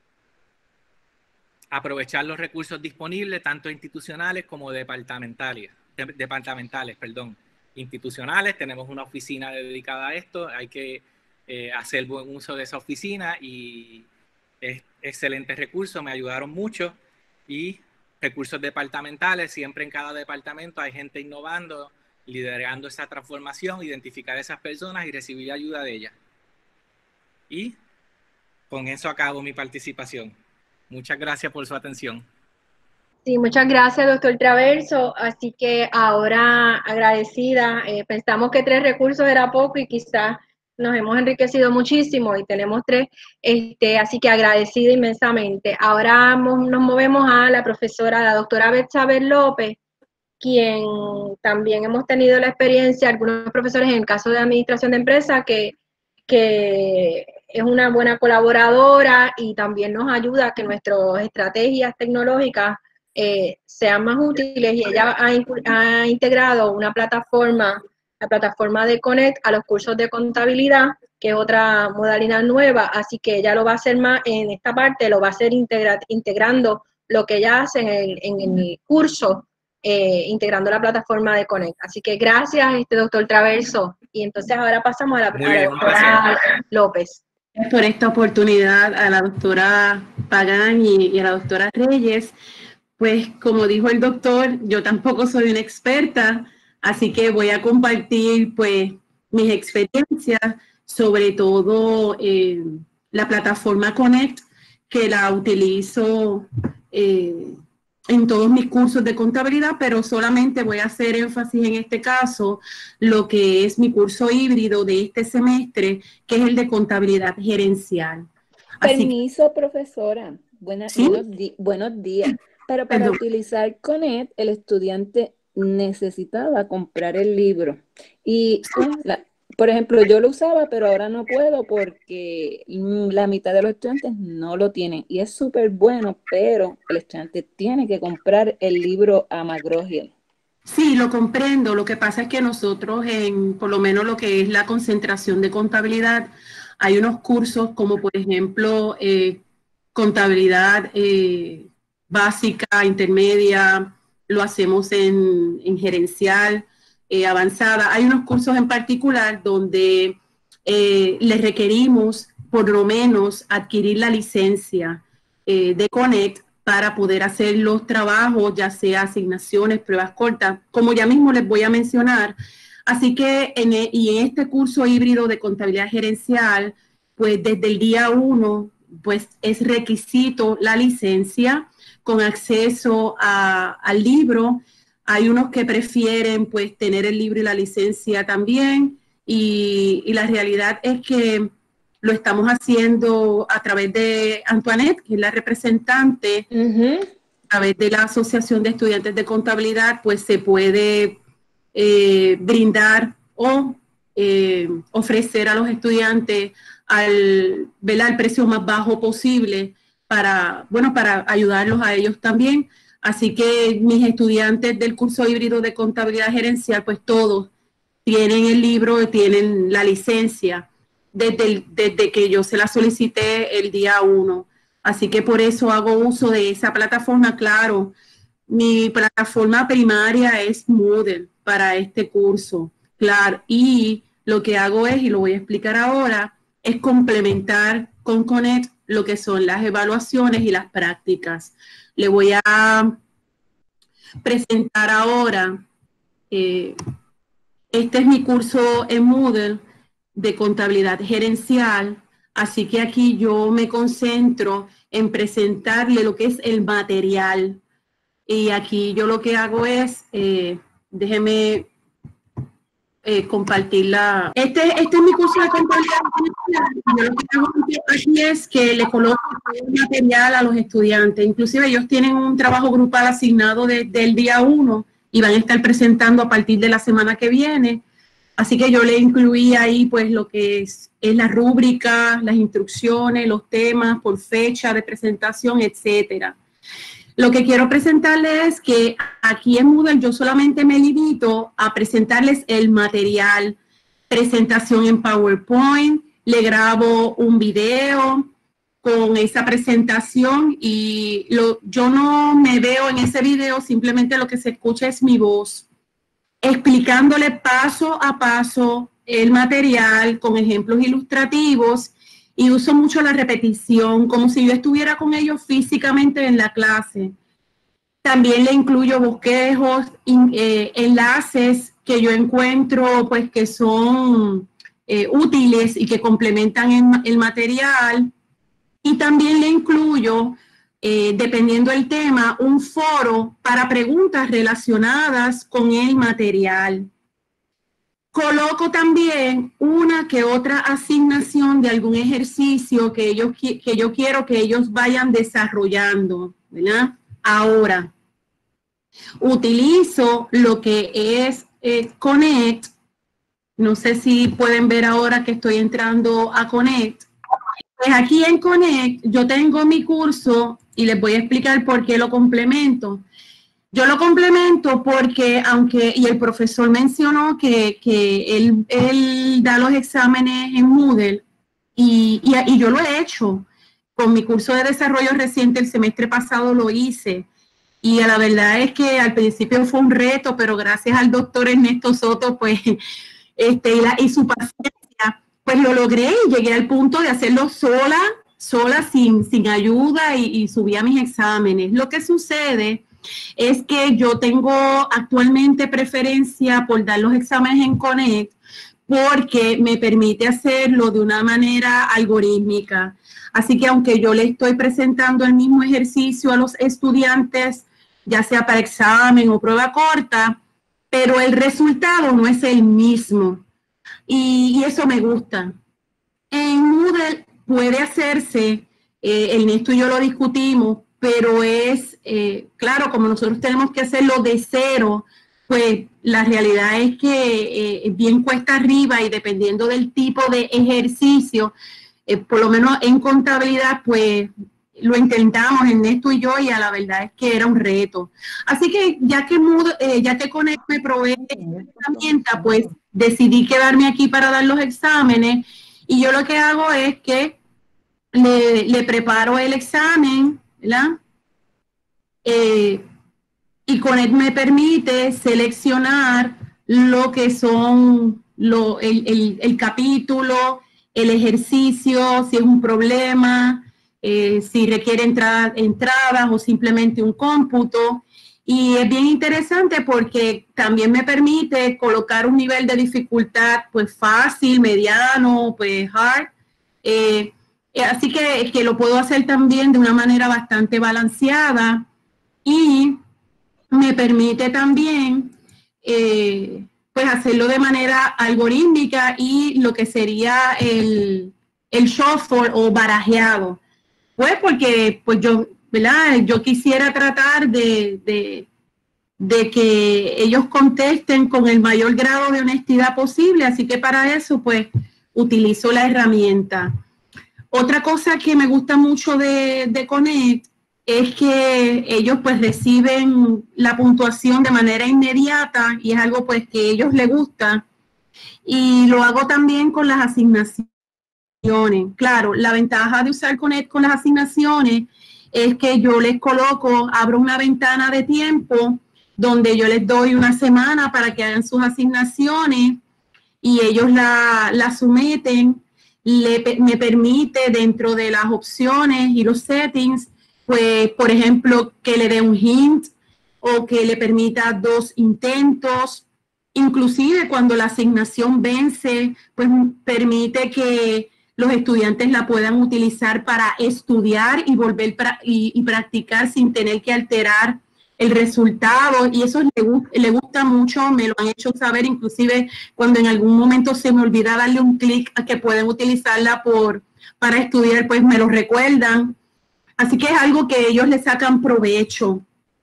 C: aprovechar los recursos disponibles, tanto institucionales como departamentales. De, departamentales, perdón. Institucionales, tenemos una oficina dedicada a esto, hay que eh, hacer buen uso de esa oficina y es excelente recurso, me ayudaron mucho. Y recursos departamentales, siempre en cada departamento hay gente innovando, liderando esa transformación, identificar a esas personas y recibir ayuda de ellas. Y con eso acabo mi participación. Muchas gracias por su atención.
B: Sí, muchas gracias, doctor Traverso. Así que ahora agradecida, eh, pensamos que tres recursos era poco y quizás nos hemos enriquecido muchísimo y tenemos tres, este, así que agradecida inmensamente. Ahora nos movemos a la profesora, la doctora Betsabel López, quien también hemos tenido la experiencia, algunos profesores en el caso de administración de empresas, que, que es una buena colaboradora y también nos ayuda a que nuestras estrategias tecnológicas eh, sean más útiles, y ella ha, ha integrado una plataforma, la plataforma de Connect a los cursos de contabilidad, que es otra modalidad nueva, así que ella lo va a hacer más en esta parte, lo va a hacer integra, integrando lo que ella hace en el, en el curso, eh, integrando la plataforma de Connect. Así que gracias, este doctor Traverso. Y entonces ahora pasamos a la, a la doctora López.
F: Por esta oportunidad a la doctora Pagán y, y a la doctora Reyes. Pues como dijo el doctor, yo tampoco soy una experta, así que voy a compartir pues mis experiencias, sobre todo eh, la plataforma Connect, que la utilizo eh, en todos mis cursos de contabilidad, pero solamente voy a hacer énfasis en este caso lo que es mi curso híbrido de este semestre, que es el de contabilidad gerencial. Así
D: Permiso, profesora. Buenas,
F: ¿Sí?
D: buenos, di buenos días. Pero para
F: Perdón.
D: utilizar Connect, el estudiante necesitaba comprar el libro. Y, pues, la- por ejemplo, yo lo usaba, pero ahora no puedo porque mm, la mitad de los estudiantes no lo tienen. Y es súper bueno, pero el estudiante tiene que comprar el libro a McGraw-Hill.
F: Sí, lo comprendo. Lo que pasa es que nosotros, en por lo menos lo que es la concentración de contabilidad, hay unos cursos como, por ejemplo, eh, contabilidad eh, básica, intermedia, lo hacemos en, en gerencial, eh, avanzada. Hay unos cursos en particular donde eh, les requerimos por lo menos adquirir la licencia eh, de Connect para poder hacer los trabajos, ya sea asignaciones, pruebas cortas, como ya mismo les voy a mencionar. Así que, en, y en este curso híbrido de contabilidad gerencial, pues desde el día uno, pues es requisito la licencia con acceso a, al libro. Hay unos que prefieren pues tener el libro y la licencia también, y, y la realidad es que lo estamos haciendo a través de Antoinette, que es la representante, uh-huh. A través de la Asociación de Estudiantes de Contabilidad, pues se puede eh, brindar o eh, ofrecer a los estudiantes al, ¿verdad?, al precio más bajo posible para, bueno, para ayudarlos a ellos también. Así que mis estudiantes del curso híbrido de contabilidad gerencial, pues todos tienen el libro, tienen la licencia desde, el, desde que yo se la solicité el día uno. Así que por eso hago uso de esa plataforma. Claro, mi plataforma primaria es Moodle para este curso, claro, y lo que hago es, y lo voy a explicar ahora, es complementar con Connect lo que son las evaluaciones y las prácticas. Le voy a presentar ahora, eh, este es mi curso en Moodle de contabilidad gerencial, así que aquí yo me concentro en presentarle lo que es el material. Y aquí yo lo que hago es, eh, déjeme eh, compartirla. Este, este es mi curso de contabilidad. Yo lo que hago aquí es que le coloco el material a los estudiantes. Inclusive ellos tienen un trabajo grupal asignado desde el día uno y van a estar presentando a partir de la semana que viene. Así que yo le incluí ahí pues lo que es, es la rúbrica, las instrucciones, los temas por fecha de presentación, etcétera. Lo que quiero presentarles es que aquí en Moodle yo solamente me limito a presentarles el material, presentación en PowerPoint, le grabo un video con esa presentación y lo, yo no me veo en ese video, simplemente lo que se escucha es mi voz, explicándole paso a paso el material con ejemplos ilustrativos. Y uso mucho la repetición, como si yo estuviera con ellos físicamente en la clase. También le incluyo bosquejos, in, eh, enlaces que yo encuentro pues que son eh, útiles y que complementan el, el material. Y también le incluyo, eh, dependiendo del tema, un foro para preguntas relacionadas con el material. Coloco también una que otra asignación de algún ejercicio que, ellos, que yo quiero que ellos vayan desarrollando, ¿verdad? Ahora, utilizo lo que es eh, Connect. No sé si pueden ver ahora que estoy entrando a Connect. Pues aquí en Connect yo tengo mi curso y les voy a explicar por qué lo complemento. Yo lo complemento porque, aunque, y el profesor mencionó que, que él, él da los exámenes en Moodle, y, y, y yo lo he hecho. Con mi curso de desarrollo reciente, el semestre pasado lo hice. Y la verdad es que al principio fue un reto, pero gracias al doctor Ernesto Soto, pues, este, y, la, y su paciencia, pues lo logré y llegué al punto de hacerlo sola, sola, sin, sin ayuda, y, y subí a mis exámenes. Lo que sucede es que yo tengo actualmente preferencia por dar los exámenes en Connect porque me permite hacerlo de una manera algorítmica. Así que aunque yo le estoy presentando el mismo ejercicio a los estudiantes ya sea para examen o prueba corta, pero el resultado no es el mismo. Y, y eso me gusta. En Moodle puede hacerse, eh, Ernesto y yo lo discutimos, pero es, eh, claro, como nosotros tenemos que hacerlo de cero, pues la realidad es que eh, bien cuesta arriba y dependiendo del tipo de ejercicio, eh, por lo menos en contabilidad, pues lo intentamos Ernesto y yo y a la verdad es que era un reto. Así que ya que, Moodle, eh, ya que Connect me provee esta herramienta, pues decidí quedarme aquí para dar los exámenes y yo lo que hago es que le, le preparo el examen, ¿verdad? Eh, y Connect me permite seleccionar lo que son lo, el, el, el capítulo, el ejercicio, si es un problema, eh, si requiere entrada, entradas o simplemente un cómputo. Y es bien interesante porque también me permite colocar un nivel de dificultad pues fácil, mediano, pues hard. Eh, así que, que lo puedo hacer también de una manera bastante balanceada y me permite también eh, pues hacerlo de manera algorítmica y lo que sería el, el shuffle o barajeado. Pues porque pues yo, ¿verdad? Yo quisiera tratar de, de, de que ellos contesten con el mayor grado de honestidad posible, así que para eso pues utilizo la herramienta. Otra cosa que me gusta mucho de, de Connect es que ellos pues reciben la puntuación de manera inmediata y es algo pues que a ellos les gusta. Y lo hago también con las asignaciones. Claro, la ventaja de usar Connect con las asignaciones es que yo les coloco, abro una ventana de tiempo donde yo les doy una semana para que hagan sus asignaciones y ellos la, la someten. Le, me permite dentro de las opciones y los settings, pues, por ejemplo, que le dé un hint o que le permita dos intentos. Inclusive cuando la asignación vence, pues permite que los estudiantes la puedan utilizar para estudiar y volver pra y, y practicar sin tener que alterar el resultado, y eso le, le gusta mucho, me lo han hecho saber, inclusive cuando en algún momento se me olvida darle un clic a que pueden utilizarla por, para estudiar, pues me lo recuerdan. Así que es algo que ellos le sacan provecho.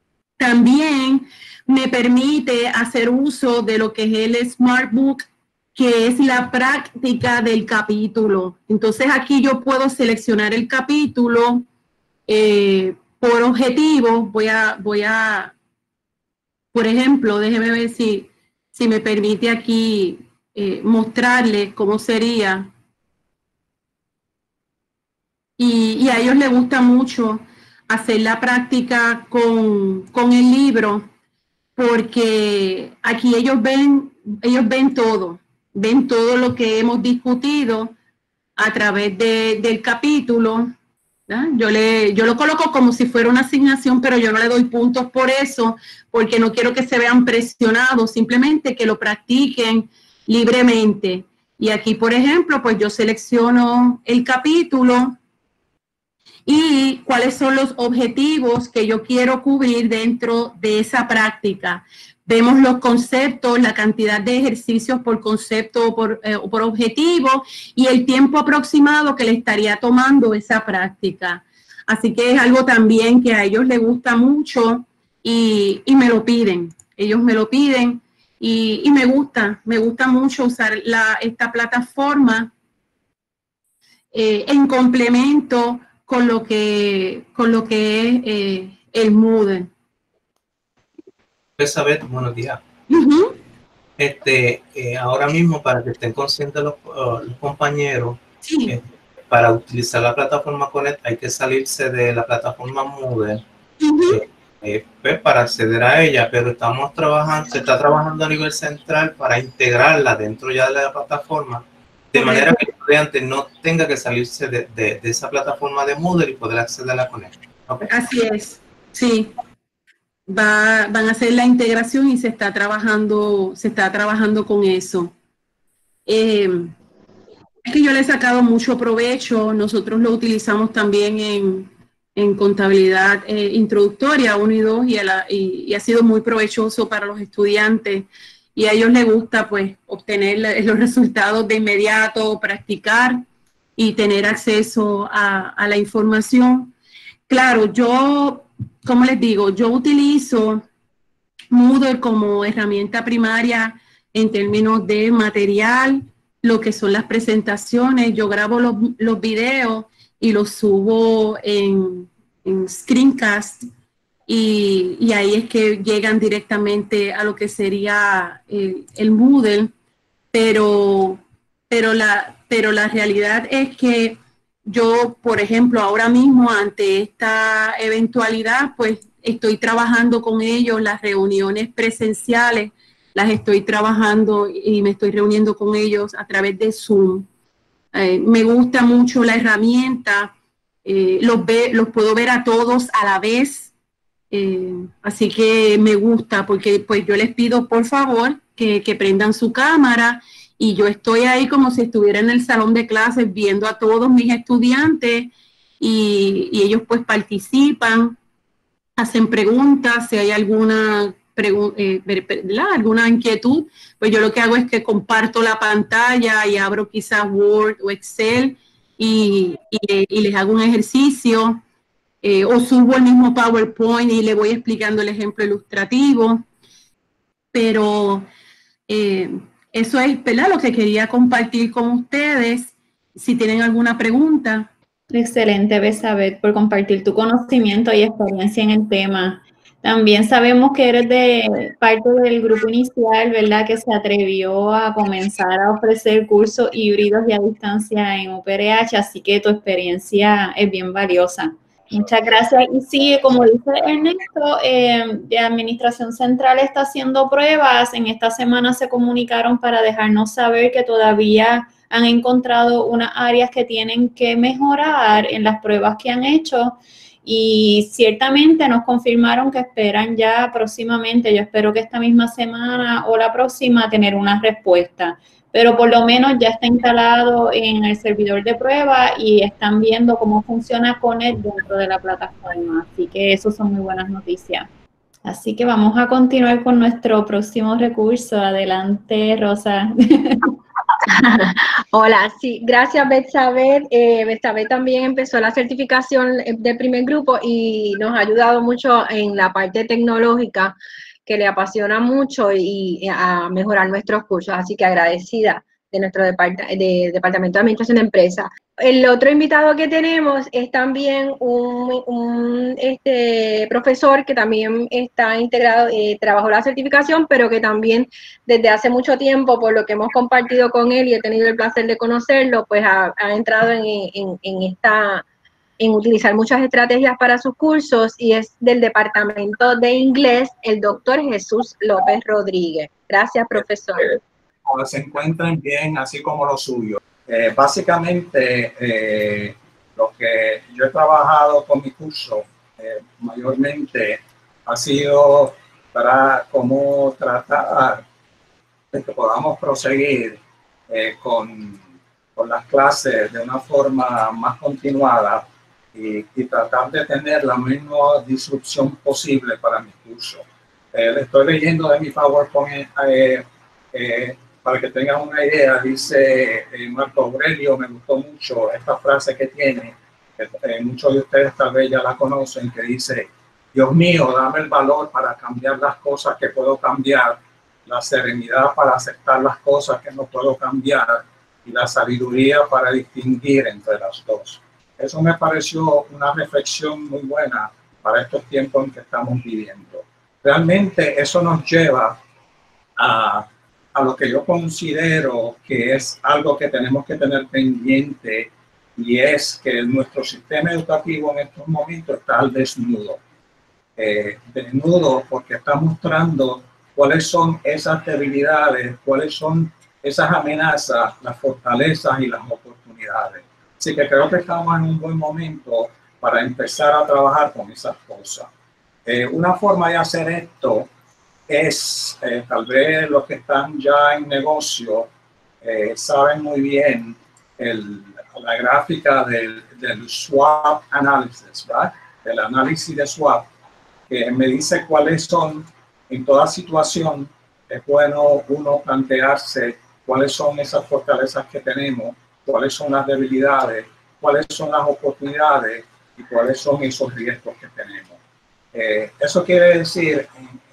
F: También me permite hacer uso de lo que es el SmartBook, que es la práctica del capítulo. Entonces aquí yo puedo seleccionar el capítulo, eh, por objetivo, voy a, voy a, por ejemplo, déjeme ver si, si me permite aquí eh, mostrarles cómo sería. Y, y a ellos les gusta mucho hacer la práctica con, con el libro, porque aquí ellos ven, ellos ven todo, ven todo lo que hemos discutido a través de, del capítulo. Yo, le, yo lo coloco como si fuera una asignación, pero yo no le doy puntos por eso, porque no quiero que se vean presionados, simplemente que lo practiquen libremente. Y aquí, por ejemplo, pues yo selecciono el capítulo y cuáles son los objetivos que yo quiero cubrir dentro de esa práctica. Vemos los conceptos, la cantidad de ejercicios por concepto o por, eh, por objetivo y el tiempo aproximado que le estaría tomando esa práctica. Así que es algo también que a ellos les gusta mucho y, y me lo piden. Ellos me lo piden y, y me gusta, me gusta mucho usar la, esta plataforma eh, en complemento con lo que, con lo que es eh, el Moodle.
G: Elizabeth, buenos días.
F: Uh-huh.
G: Este, eh, ahora mismo, para que estén conscientes los, uh, los compañeros,
F: sí.
G: eh, para utilizar la plataforma Connect hay que salirse de la plataforma Moodle
F: uh-huh.
G: eh, eh, pues, para acceder a ella, pero estamos trabajando, se está trabajando a nivel central para integrarla dentro ya de la plataforma, de uh-huh. manera que el estudiante no tenga que salirse de, de, de esa plataforma de Moodle y poder acceder a la Connect. ¿Okay?
F: Así es, sí. Va, van a hacer la integración y se está trabajando, se está trabajando con eso. Eh, es que yo le he sacado mucho provecho, nosotros lo utilizamos también en, en contabilidad eh, introductoria uno y dos y, la, y, y ha sido muy provechoso para los estudiantes y a ellos les gusta pues obtener los resultados de inmediato, practicar y tener acceso a, a la información. Claro, yo, como les digo, yo utilizo Moodle como herramienta primaria en términos de material, lo que son las presentaciones. Yo grabo los, los videos y los subo en, en Screencast y, y ahí es que llegan directamente a lo que sería el, el Moodle, pero, pero, la, pero la realidad es que yo, por ejemplo, ahora mismo ante esta eventualidad, pues estoy trabajando con ellos, las reuniones presenciales, las estoy trabajando y me estoy reuniendo con ellos a través de Zoom. Eh, me gusta mucho la herramienta, eh, los, ve, los puedo ver a todos a la vez, eh, así que me gusta porque pues yo les pido por favor que, que prendan su cámara y yo estoy ahí como si estuviera en el salón de clases viendo a todos mis estudiantes y, y ellos pues participan, hacen preguntas, si hay alguna Eh, alguna inquietud, pues yo lo que hago es que comparto la pantalla y abro quizás Word o Excel y, y, y les hago un ejercicio eh, o subo el mismo PowerPoint y le voy explicando el ejemplo ilustrativo, pero eh, eso es, ¿verdad?, lo que quería compartir con ustedes. Si tienen alguna pregunta.
A: Excelente, Betsabeth, por compartir tu conocimiento y experiencia en el tema. También sabemos que eres de parte del grupo inicial, ¿verdad?, que se atrevió a comenzar a ofrecer cursos híbridos y a distancia en U P R H, así que tu experiencia es bien valiosa. Muchas gracias. Y sí, como dice Ernesto, eh, de Administración Central está haciendo pruebas. En esta semana se comunicaron para dejarnos saber que todavía han encontrado unas áreas que tienen que mejorar en las pruebas que han hecho. Y ciertamente nos confirmaron que esperan ya próximamente, yo espero que esta misma semana o la próxima, tener una respuesta. Pero por lo menos ya está instalado en el servidor de prueba y están viendo cómo funciona Connect dentro de la plataforma. Así que eso son muy buenas noticias. Así que vamos a continuar con nuestro próximo recurso. Adelante, Rosa.
B: Hola, sí, gracias Betsabeth. Eh, Betsabeth también empezó la certificación del primer grupo y nos ha ayudado mucho en la parte tecnológica que le apasiona mucho y, y a mejorar nuestros cursos, así que agradecida de nuestro depart de, Departamento de Administración de Empresas. El otro invitado que tenemos es también un, un este, profesor que también está integrado, eh, trabajó la certificación, pero que también desde hace mucho tiempo, por lo que hemos compartido con él y he tenido el placer de conocerlo, pues ha, ha entrado en, en, en esta... en utilizar muchas estrategias para sus cursos y es del Departamento de Inglés, el doctor Jesús López Rodríguez. Gracias, profesor.
H: Se encuentren bien, así como lo suyo. Eh, básicamente, eh, lo que yo he trabajado con mi curso eh, mayormente ha sido para cómo tratar de que podamos proseguir eh, con, con las clases de una forma más continuada y, y tratar de tener la menor disrupción posible para mi curso. Eh, le estoy leyendo de mi PowerPoint eh, eh, para que tengan una idea. Dice eh, Marco Aurelio, me gustó mucho esta frase que tiene, que eh, muchos de ustedes tal vez ya la conocen, que dice: Dios mío, dame el valor para cambiar las cosas que puedo cambiar, la serenidad para aceptar las cosas que no puedo cambiar y la sabiduría para distinguir entre las dos. Eso me pareció una reflexión muy buena para estos tiempos en que estamos viviendo. Realmente eso nos lleva a, a lo que yo considero que es algo que tenemos que tener pendiente, y es que nuestro sistema educativo en estos momentos está al desnudo. Eh, desnudo porque está mostrando cuáles son esas debilidades, cuáles son esas amenazas, las fortalezas y las oportunidades. Así que creo que estamos en un buen momento para empezar a trabajar con esas cosas. Eh, una forma de hacer esto es, eh, tal vez los que están ya en negocio eh, saben muy bien el, la gráfica del, del SWOT analysis, ¿verdad? del análisis de SWOT, que me dice cuáles son, en toda situación, es bueno uno plantearse cuáles son esas fortalezas que tenemos, cuáles son las debilidades, cuáles son las oportunidades y cuáles son esos riesgos que tenemos. Eh, eso quiere decir,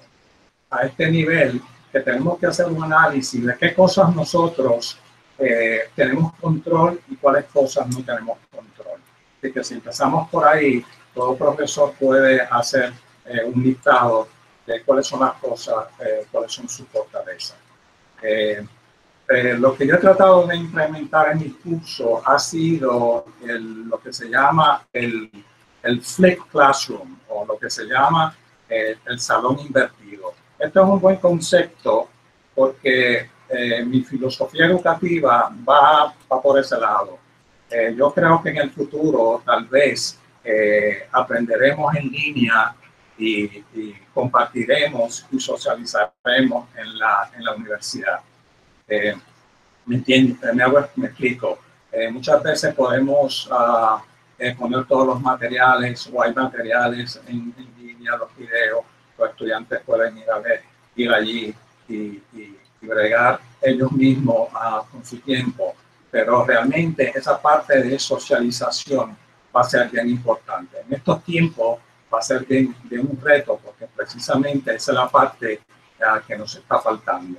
H: a este nivel, que tenemos que hacer un análisis de qué cosas nosotros eh, tenemos control y cuáles cosas no tenemos control. Así que si empezamos por ahí, todo profesor puede hacer eh, un listado de cuáles son las cosas, eh, cuáles son sus fortalezas. Eh, eh, lo que yo he tratado de implementar en mi curso ha sido el, lo que se llama el, el Flipped Classroom, o lo que se llama eh, el salón invertido. Este es un buen concepto porque eh, mi filosofía educativa va, va por ese lado. Eh, yo creo que en el futuro tal vez eh, aprenderemos en línea y, y compartiremos y socializaremos en la, en la universidad. Eh, ¿Me entiende? Me, hago, me explico. Eh, muchas veces podemos uh, eh, poner todos los materiales o hay materiales en, en línea, los videos, los estudiantes pueden ir a ver, ir allí y, y, y bregar ellos mismos uh, con su tiempo. Pero realmente esa parte de socialización va a ser bien importante. En estos tiempos va a ser bien, bien un reto porque precisamente esa es la parte uh, que nos está faltando.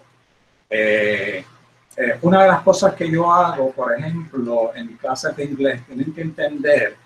H: Eh, eh, una de las cosas que yo hago, por ejemplo, en mis clases de inglés, tienen que entender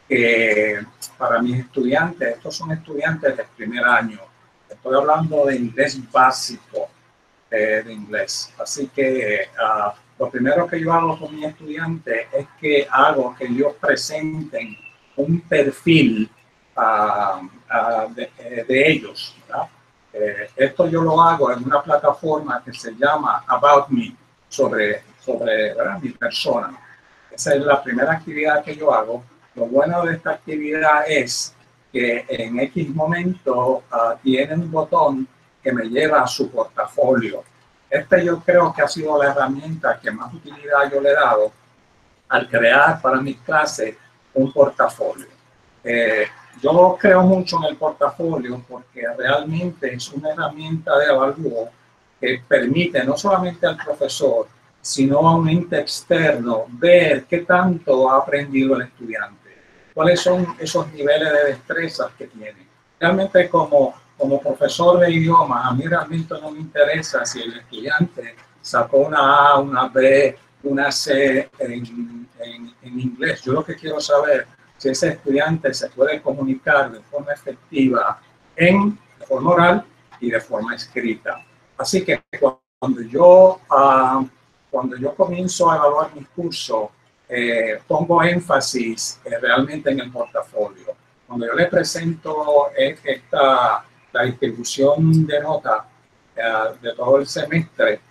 H: que para mis estudiantes, estos son estudiantes del primer año, estoy hablando de inglés básico eh, de inglés. Así que uh, lo primero que yo hago con mis estudiantes es que hago que ellos presenten un perfil uh, uh, de, de ellos, ¿verdad? Eh, esto yo lo hago en una plataforma que se llama About Me, sobre, sobre ¿verdad? mi persona. Esa es la primera actividad que yo hago. Lo bueno de esta actividad es que en X momento uh, tiene un botón que me lleva a su portafolio. Este yo creo que ha sido la herramienta que más utilidad yo le he dado al crear para mis clases un portafolio. Eh, Yo creo mucho en el portafolio porque realmente es una herramienta de evalúo que permite no solamente al profesor, sino a un ente externo ver qué tanto ha aprendido el estudiante, cuáles son esos niveles de destrezas que tiene. Realmente como, como profesor de idiomas, a mí realmente no me interesa si el estudiante sacó una A, una B, una C en, en, en inglés. Yo lo que quiero saber si ese estudiante se puede comunicar de forma efectiva en de forma oral y de forma escrita. Así que cuando yo, uh, cuando yo comienzo a evaluar mis cursos, eh, pongo énfasis eh, realmente en el portafolio. Cuando yo le presento esta, la distribución de notas uh, de todo el semestre,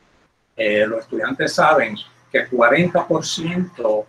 H: eh, los estudiantes saben que cuarenta por ciento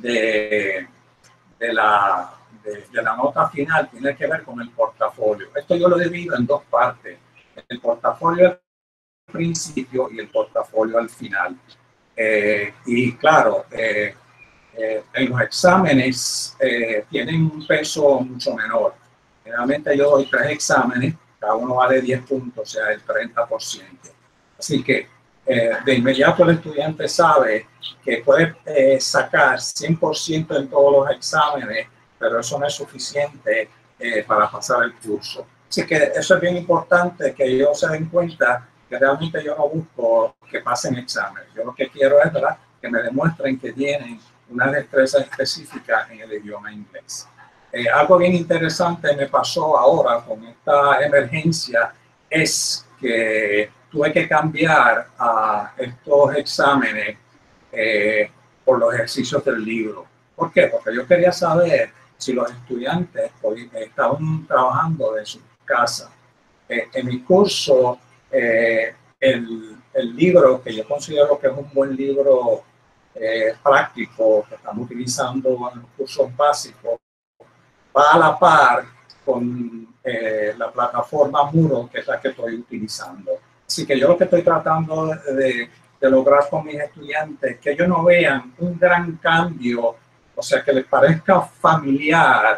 H: de De la, de, de la nota final tiene que ver con el portafolio. Esto yo lo divido en dos partes, el portafolio al principio y el portafolio al final. Eh, y claro, eh, eh, en los exámenes eh, tienen un peso mucho menor. Generalmente yo doy tres exámenes, cada uno vale diez puntos, o sea, el treinta por ciento. Así que Eh, de inmediato el estudiante sabe que puede eh, sacar cien por ciento en todos los exámenes, pero eso no es suficiente eh, para pasar el curso. Así que eso es bien importante, que ellos se den cuenta que realmente yo no busco que pasen exámenes. Yo lo que quiero es, ¿verdad?, que me demuestren que tienen una destreza específica en el idioma inglés. Eh, algo bien interesante me pasó ahora con esta emergencia es que tuve que cambiar a estos exámenes eh, por los ejercicios del libro. ¿Por qué? Porque yo quería saber si los estudiantes estaban trabajando de su casa. Eh, en mi curso, eh, el, el libro que yo considero que es un buen libro eh, práctico que estamos utilizando en los cursos básicos, va a la par con eh, la plataforma Muro, que es la que estoy utilizando. Así que yo lo que estoy tratando de, de, de lograr con mis estudiantes es que ellos no vean un gran cambio, o sea, que les parezca familiar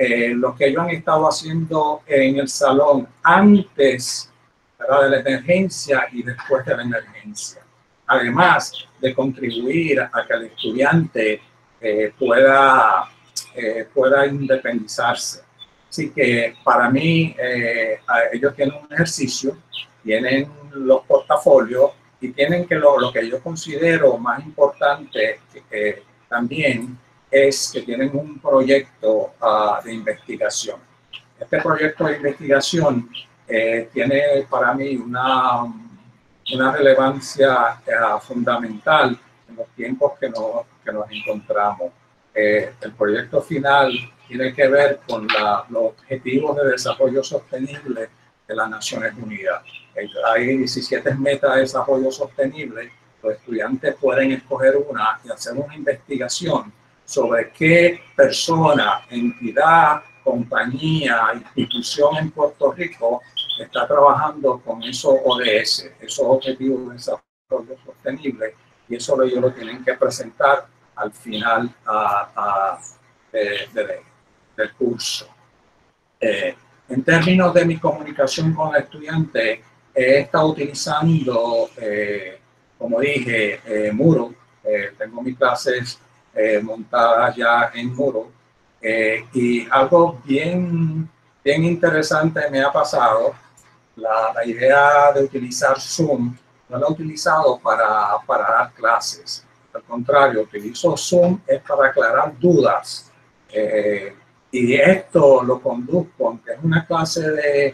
H: eh, lo que ellos han estado haciendo en el salón antes, ¿verdad?, de la emergencia y después de la emergencia. Además de contribuir a que el estudiante eh, pueda, eh, pueda independizarse. Así que para mí eh, ellos tienen un ejercicio, tienen los portafolios y tienen que lo, lo que yo considero más importante eh, también es que tienen un proyecto uh, de investigación. Este proyecto de investigación eh, tiene para mí una, una relevancia uh, fundamental en los tiempos que nos, que nos encontramos. Eh, el proyecto final tiene que ver con la, los objetivos de desarrollo sostenible de las Naciones Unidas. Hay diecisiete metas de desarrollo sostenible. Los estudiantes pueden escoger una y hacer una investigación sobre qué persona, entidad, compañía, institución en Puerto Rico está trabajando con esos O D S, esos objetivos de desarrollo sostenible, y eso ellos lo tienen que presentar al final a, a, de, de, del curso. Eh, en términos de mi comunicación con el estudiante, he estado utilizando, eh, como dije, eh, Moodle. Eh, tengo mis clases eh, montadas ya en Moodle. Eh, y algo bien, bien interesante me ha pasado. La, la idea de utilizar Zoom no la he utilizado para, para dar clases. Al contrario, utilizo Zoom es para aclarar dudas. Eh, y esto lo conduzco, aunque es una clase de,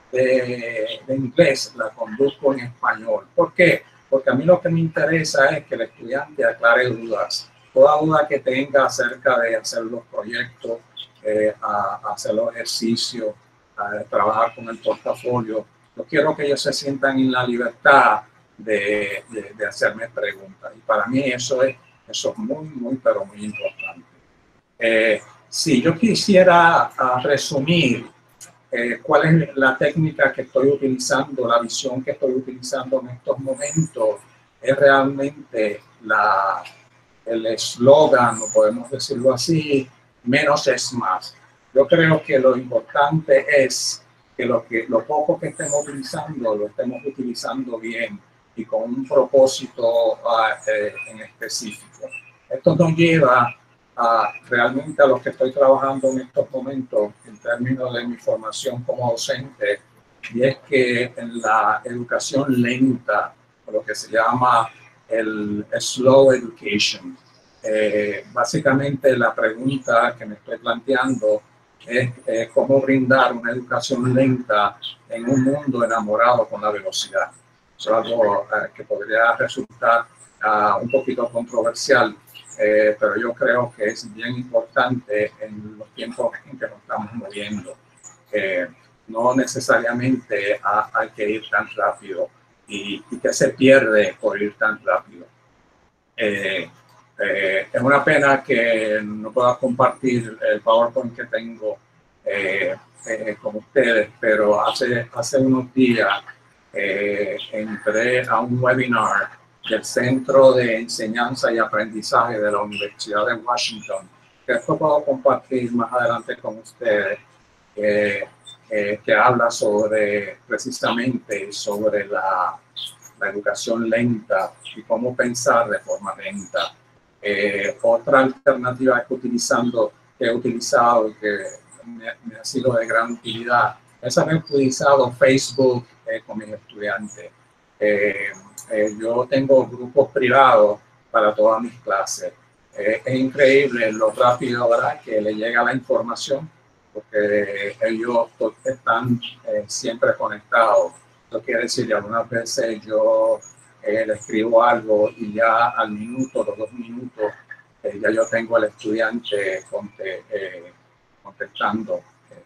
H: de, de inglés, la conduzco en español. ¿Por qué? Porque a mí lo que me interesa es que el estudiante aclare dudas. Toda duda que tenga acerca de hacer los proyectos, eh, a, a hacer los ejercicios, a trabajar con el portafolio. Yo quiero que ellos se sientan en la libertad de, de, de hacerme preguntas. Y para mí eso es, eso es muy, muy, pero muy importante. Eh, si yo quisiera uh, resumir eh, cuál es la técnica que estoy utilizando, la visión que estoy utilizando en estos momentos, es realmente la, el eslogan, o podemos decirlo así, menos es más. Yo creo que lo importante es que lo, que lo poco que estemos utilizando, lo estemos utilizando bien y con un propósito uh, eh, en específico. Esto nos lleva a realmente a lo que estoy trabajando en estos momentos en términos de mi formación como docente, y es que en la educación lenta, lo que se llama el slow education, eh, básicamente la pregunta que me estoy planteando es eh, cómo brindar una educación lenta en un mundo enamorado con la velocidad. Eso es algo eh, que podría resultar uh, un poquito controversial, Eh, pero yo creo que es bien importante en los tiempos en que nos estamos moviendo. Eh, no necesariamente ha, hay que ir tan rápido y, y que se pierde por ir tan rápido. Eh, eh, es una pena que no pueda compartir el PowerPoint que tengo eh, eh, con ustedes, pero hace, hace unos días eh, entré a un webinar del Centro de Enseñanza y Aprendizaje de la Universidad de Washington, que esto puedo compartir más adelante con ustedes, eh, eh, que habla sobre, precisamente, sobre la, la educación lenta y cómo pensar de forma lenta. Eh, otra alternativa que, utilizando, que he utilizado y que me, me ha sido de gran utilidad es haber utilizado Facebook eh, con mis estudiantes. Eh, Eh, yo tengo grupos privados para todas mis clases. Eh, es increíble lo rápido, ¿verdad?, que le llega la información, porque ellos están eh, siempre conectados. Eso quiere decir que algunas veces yo eh, le escribo algo y ya al minuto, los dos minutos, eh, ya yo tengo al estudiante conte, eh, contestando.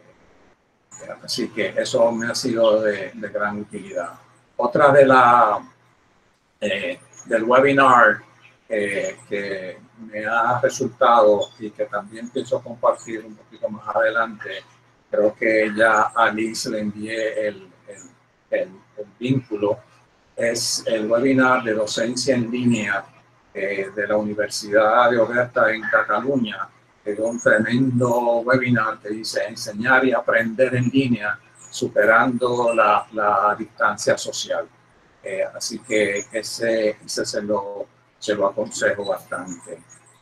H: Eh, así que eso me ha sido de, de gran utilidad. Otra de las Eh, del webinar eh, que me ha resultado y que también pienso compartir un poquito más adelante, creo que ya a Liz le envié el, el, el, el vínculo, es el webinar de docencia en línea eh, de la Universidad de Oberta en Cataluña, que dio un tremendo webinar que dice enseñar y aprender en línea superando la, la distancia social. Eh, así que ese, ese se, lo, se lo aconsejo bastante.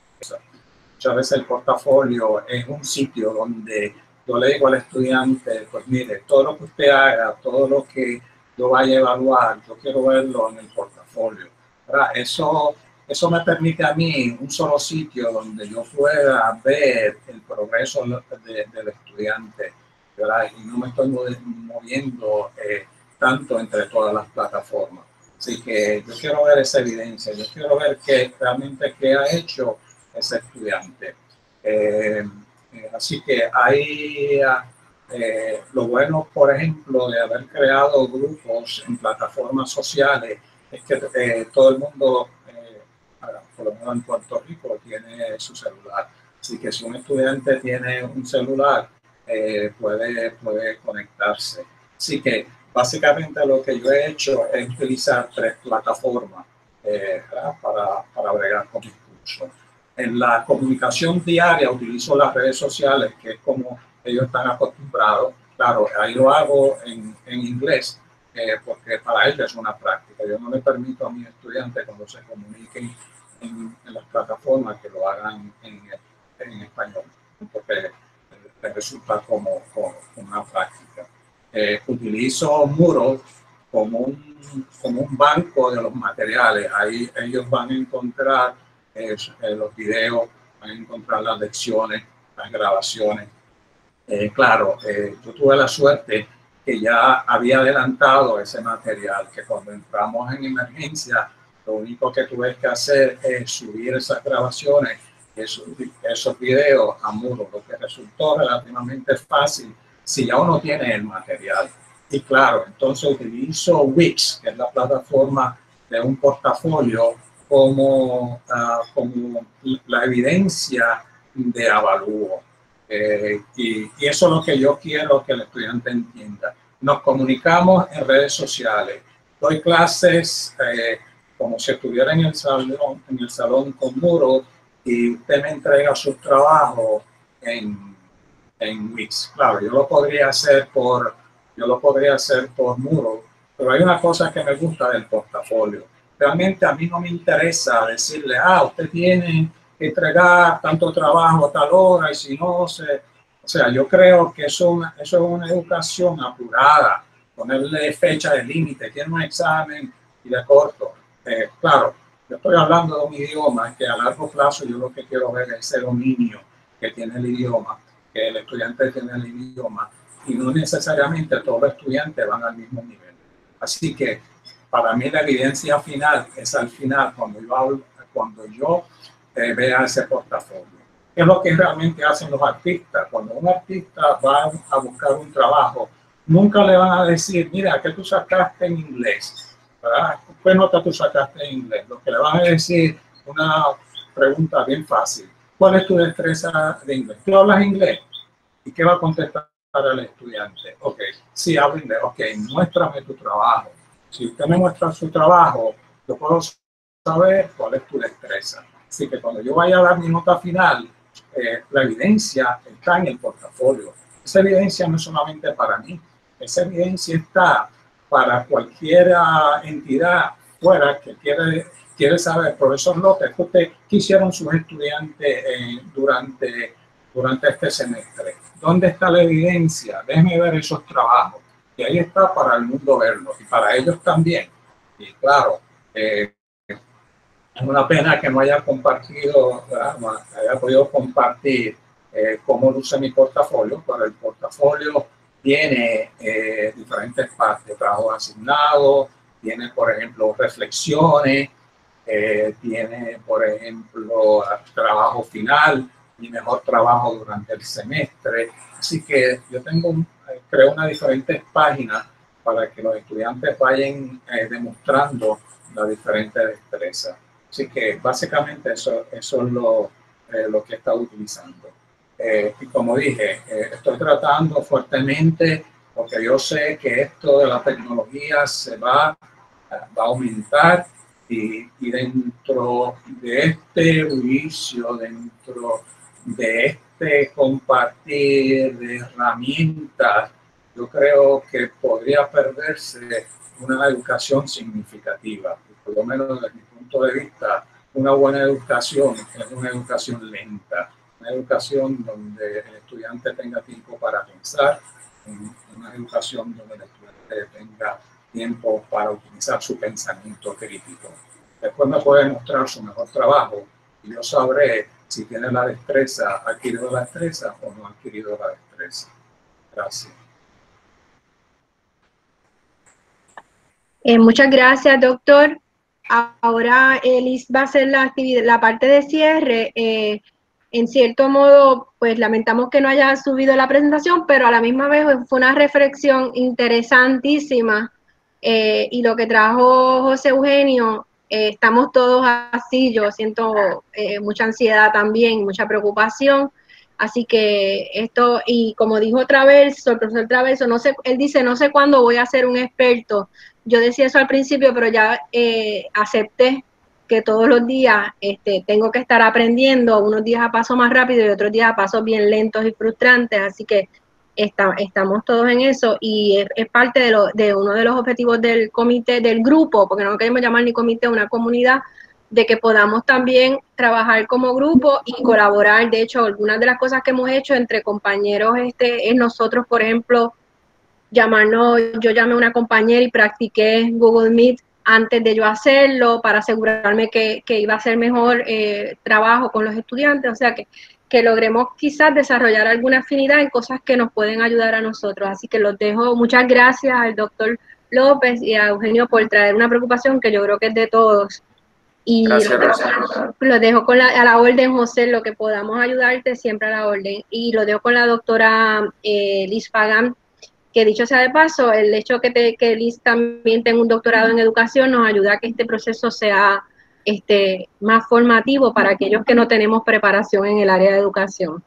H: Muchas veces el portafolio es un sitio donde yo le digo al estudiante, pues mire, todo lo que usted haga, todo lo que yo vaya a evaluar, yo quiero verlo en el portafolio. ¿Verdad? Eso, eso me permite a mí un solo sitio donde yo pueda ver el progreso de, del estudiante, ¿verdad? Y no me estoy moviendo eh, tanto entre todas las plataformas. Así que yo quiero ver esa evidencia, yo quiero ver qué realmente qué ha hecho ese estudiante. Eh, eh, así que hay eh, lo bueno, por ejemplo, de haber creado grupos en plataformas sociales, es que eh, todo el mundo, eh, por lo menos en Puerto Rico, tiene su celular. Así que si un estudiante tiene un celular, eh, puede, puede conectarse. Así que básicamente lo que yo he hecho es utilizar tres plataformas eh, para, para bregar con mis cursos. En la comunicación diaria utilizo las redes sociales, que es como ellos están acostumbrados. Claro, ahí lo hago en, en inglés, eh, porque para ellos es una práctica. Yo no le permito a mis estudiantes cuando se comuniquen en, en las plataformas que lo hagan en, en español, porque les resulta como, como una práctica. Eh, utilizo Moodle como un, como un banco de los materiales. Ahí ellos van a encontrar eh, los videos, van a encontrar las lecciones, las grabaciones. Eh, claro, eh, yo tuve la suerte que ya había adelantado ese material, que cuando entramos en emergencia, lo único que tuve que hacer es subir esas grabaciones, esos, esos videos a Moodle, lo que resultó relativamente fácil si ya uno tiene el material. Y claro, entonces utilizo Wix, que es la plataforma de un portafolio, como, uh, como la evidencia de avalúo. Eh, y, y eso es lo que yo quiero que el estudiante entienda. Nos comunicamos en redes sociales. Doy clases eh, como si estuviera en el salón, en el salón con Moodle, y usted me entrega sus trabajos en, en Wix. Claro, yo lo podría hacer por, yo lo podría hacer por Moodle, pero hay una cosa que me gusta del portafolio. Realmente a mí no me interesa decirle, ah, usted tiene que entregar tanto trabajo a tal hora y si no se... O sea, yo creo que eso, eso es una educación apurada, ponerle fecha de límite, tiene un examen y de corto. Eh, claro, yo estoy hablando de un idioma que a largo plazo yo lo que quiero ver es ese dominio que tiene el idioma, que el estudiante tiene el idioma, y no necesariamente todos los estudiantes van al mismo nivel. Así que para mí la evidencia final es al final, cuando yo, hablo, cuando yo eh, vea ese portafolio. ¿Qué es lo que realmente hacen los artistas? Cuando un artista va a buscar un trabajo, nunca le van a decir, mira, ¿qué tú sacaste en inglés? ¿Verdad? ¿Qué nota tú sacaste en inglés? Lo que le van a decir, una pregunta bien fácil. ¿Cuál es tu destreza de inglés? ¿Tú hablas inglés? ¿Y qué va a contestar el estudiante? Ok, sí hablo inglés. Ok, muéstrame tu trabajo. Si usted me muestra su trabajo, yo puedo saber cuál es tu destreza. Así que cuando yo vaya a dar mi nota final, eh, la evidencia está en el portafolio. Esa evidencia no es solamente para mí, esa evidencia está para cualquier entidad fuera que quiere, quiere saber, profesor López, ¿qué hicieron sus estudiantes eh, durante, durante este semestre? ¿Dónde está la evidencia? Déjenme ver esos trabajos. Y ahí está para el mundo verlo y para ellos también. Y claro, eh, es una pena que no haya compartido, no haya podido compartir eh, cómo luce mi portafolio, pero el portafolio tiene eh, diferentes partes, trabajo asignado, tiene, por ejemplo, reflexiones, eh, tiene, por ejemplo, trabajo final, mi mejor trabajo durante el semestre. Así que yo tengo, creo unas diferentes páginas para que los estudiantes vayan eh, demostrando las diferentes destrezas. Así que básicamente eso, eso es lo, eh, lo que he estado utilizando. Eh, y como dije, eh, estoy tratando fuertemente porque yo sé que esto de la tecnología se va, va a aumentar y, y dentro de este juicio, dentro de este compartir de herramientas, yo creo que podría perderse una educación significativa. Por lo menos desde mi punto de vista, una buena educación es una educación lenta, una educación donde el estudiante tenga tiempo para pensar, una educación donde el estudiante tenga tiempo para utilizar su pensamiento crítico. Después me puede mostrar su mejor trabajo y yo sabré si tiene la destreza, ha adquirido la destreza o no ha adquirido la destreza. Gracias.
B: Eh, muchas gracias, doctor. Ahora Elis va a hacer la actividad, la parte de cierre. Eh, en cierto modo, pues lamentamos que no haya subido la presentación, pero a la misma vez fue una reflexión interesantísima. Eh, y lo que trajo José Eugenio, eh, estamos todos así, yo siento eh, mucha ansiedad también, mucha preocupación. Así que esto, y como dijo Traverso, el profesor Traverso, no sé, él dice, no sé cuándo voy a ser un experto. Yo decía eso al principio, pero ya eh, acepté que todos los días este, tengo que estar aprendiendo, unos días a paso más rápido y otros días a pasos bien lentos y frustrantes, así que está, estamos todos en eso y es, es parte de, lo, de uno de los objetivos del comité, del grupo, porque no queremos llamar ni comité, una comunidad, de que podamos también trabajar como grupo y colaborar. De hecho, algunas de las cosas que hemos hecho entre compañeros este, es nosotros, por ejemplo, llamarnos, yo llamé a una compañera y practiqué Google Meet antes de yo hacerlo para asegurarme que, que iba a ser mejor eh, trabajo con los estudiantes, o sea que, que logremos quizás desarrollar alguna afinidad en cosas que nos pueden ayudar a nosotros. Así que los dejo, muchas gracias al doctor López y a Eugenio por traer una preocupación que yo creo que es de todos. Y
I: gracias,
B: lo,
I: gracias.
B: lo dejo con la, a la orden, José, lo que podamos ayudarte siempre a la orden. Y lo dejo con la doctora eh, Liz Pagán, que dicho sea de paso, el hecho que, te, que Liz también tenga un doctorado en educación nos ayuda a que este proceso sea este, más formativo para aquellos que no tenemos preparación en el área de educación.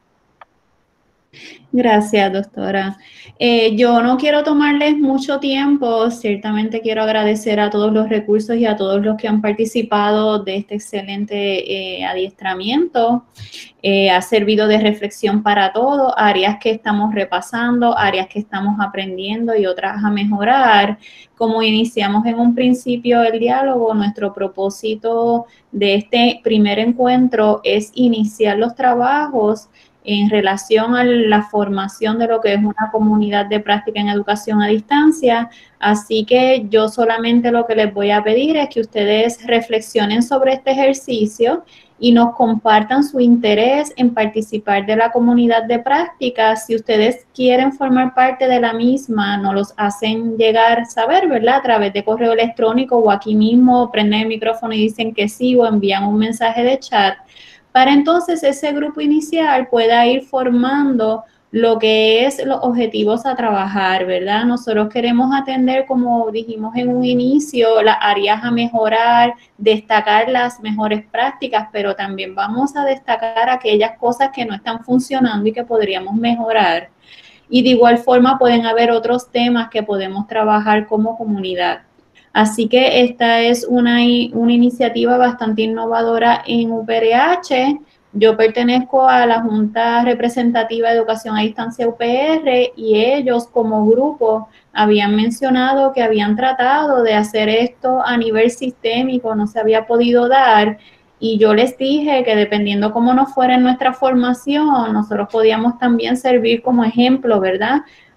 A: Gracias, doctora. Eh, yo no quiero tomarles mucho tiempo, ciertamente quiero agradecer a todos los recursos y a todos los que han participado de este excelente eh, adiestramiento. Eh, ha servido de reflexión para todos, áreas que estamos repasando, áreas que estamos aprendiendo y otras a mejorar. Como iniciamos en un principio el diálogo, nuestro propósito de este primer encuentro es iniciar los trabajos en relación a la formación de lo que es una comunidad de práctica en educación a distancia. Así que yo solamente lo que les voy a pedir es que ustedes reflexionen sobre este ejercicio y nos compartan su interés en participar de la comunidad de práctica. Si ustedes quieren formar parte de la misma, nos los hacen llegar saber, ¿verdad? A través de correo electrónico o aquí mismo prenden el micrófono y dicen que sí o envían un mensaje de chat, para entonces ese grupo inicial pueda ir formando lo que es los objetivos a trabajar, ¿verdad? Nosotros queremos atender, como dijimos en un inicio, las áreas a mejorar, destacar las mejores prácticas, pero también vamos a destacar aquellas cosas que no están funcionando y que podríamos mejorar. Y de igual forma pueden haber otros temas que podemos trabajar como comunidad. Así que esta es una, una iniciativa bastante innovadora en U P R H. Yo pertenezco a la Junta Representativa de Educación a Distancia U P R y ellos como grupo habían mencionado que habían tratado de hacer esto a nivel sistémico, no se había podido dar. Y yo les dije que dependiendo cómo nos fuera en nuestra formación, nosotros podíamos también servir como ejemplo, ¿verdad?,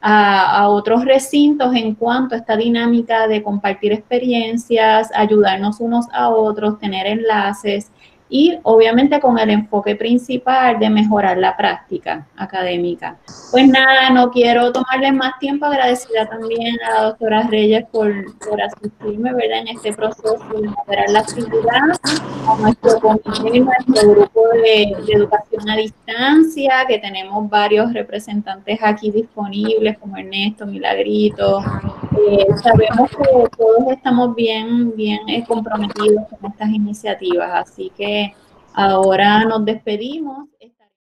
A: A, a otros recintos en cuanto a esta dinámica de compartir experiencias, ayudarnos unos a otros, tener enlaces y obviamente con el enfoque principal de mejorar la práctica académica. Pues nada, no quiero tomarles más tiempo, agradecida también a la doctora Reyes por, por asistirme, ¿verdad?, en este proceso de moderar la actividad, a nuestro comité, nuestro grupo de, de educación a distancia, que tenemos varios representantes aquí disponibles, como Ernesto, Milagrito. Eh, sabemos que todos estamos bien, bien eh, comprometidos con estas iniciativas, así que ahora nos despedimos.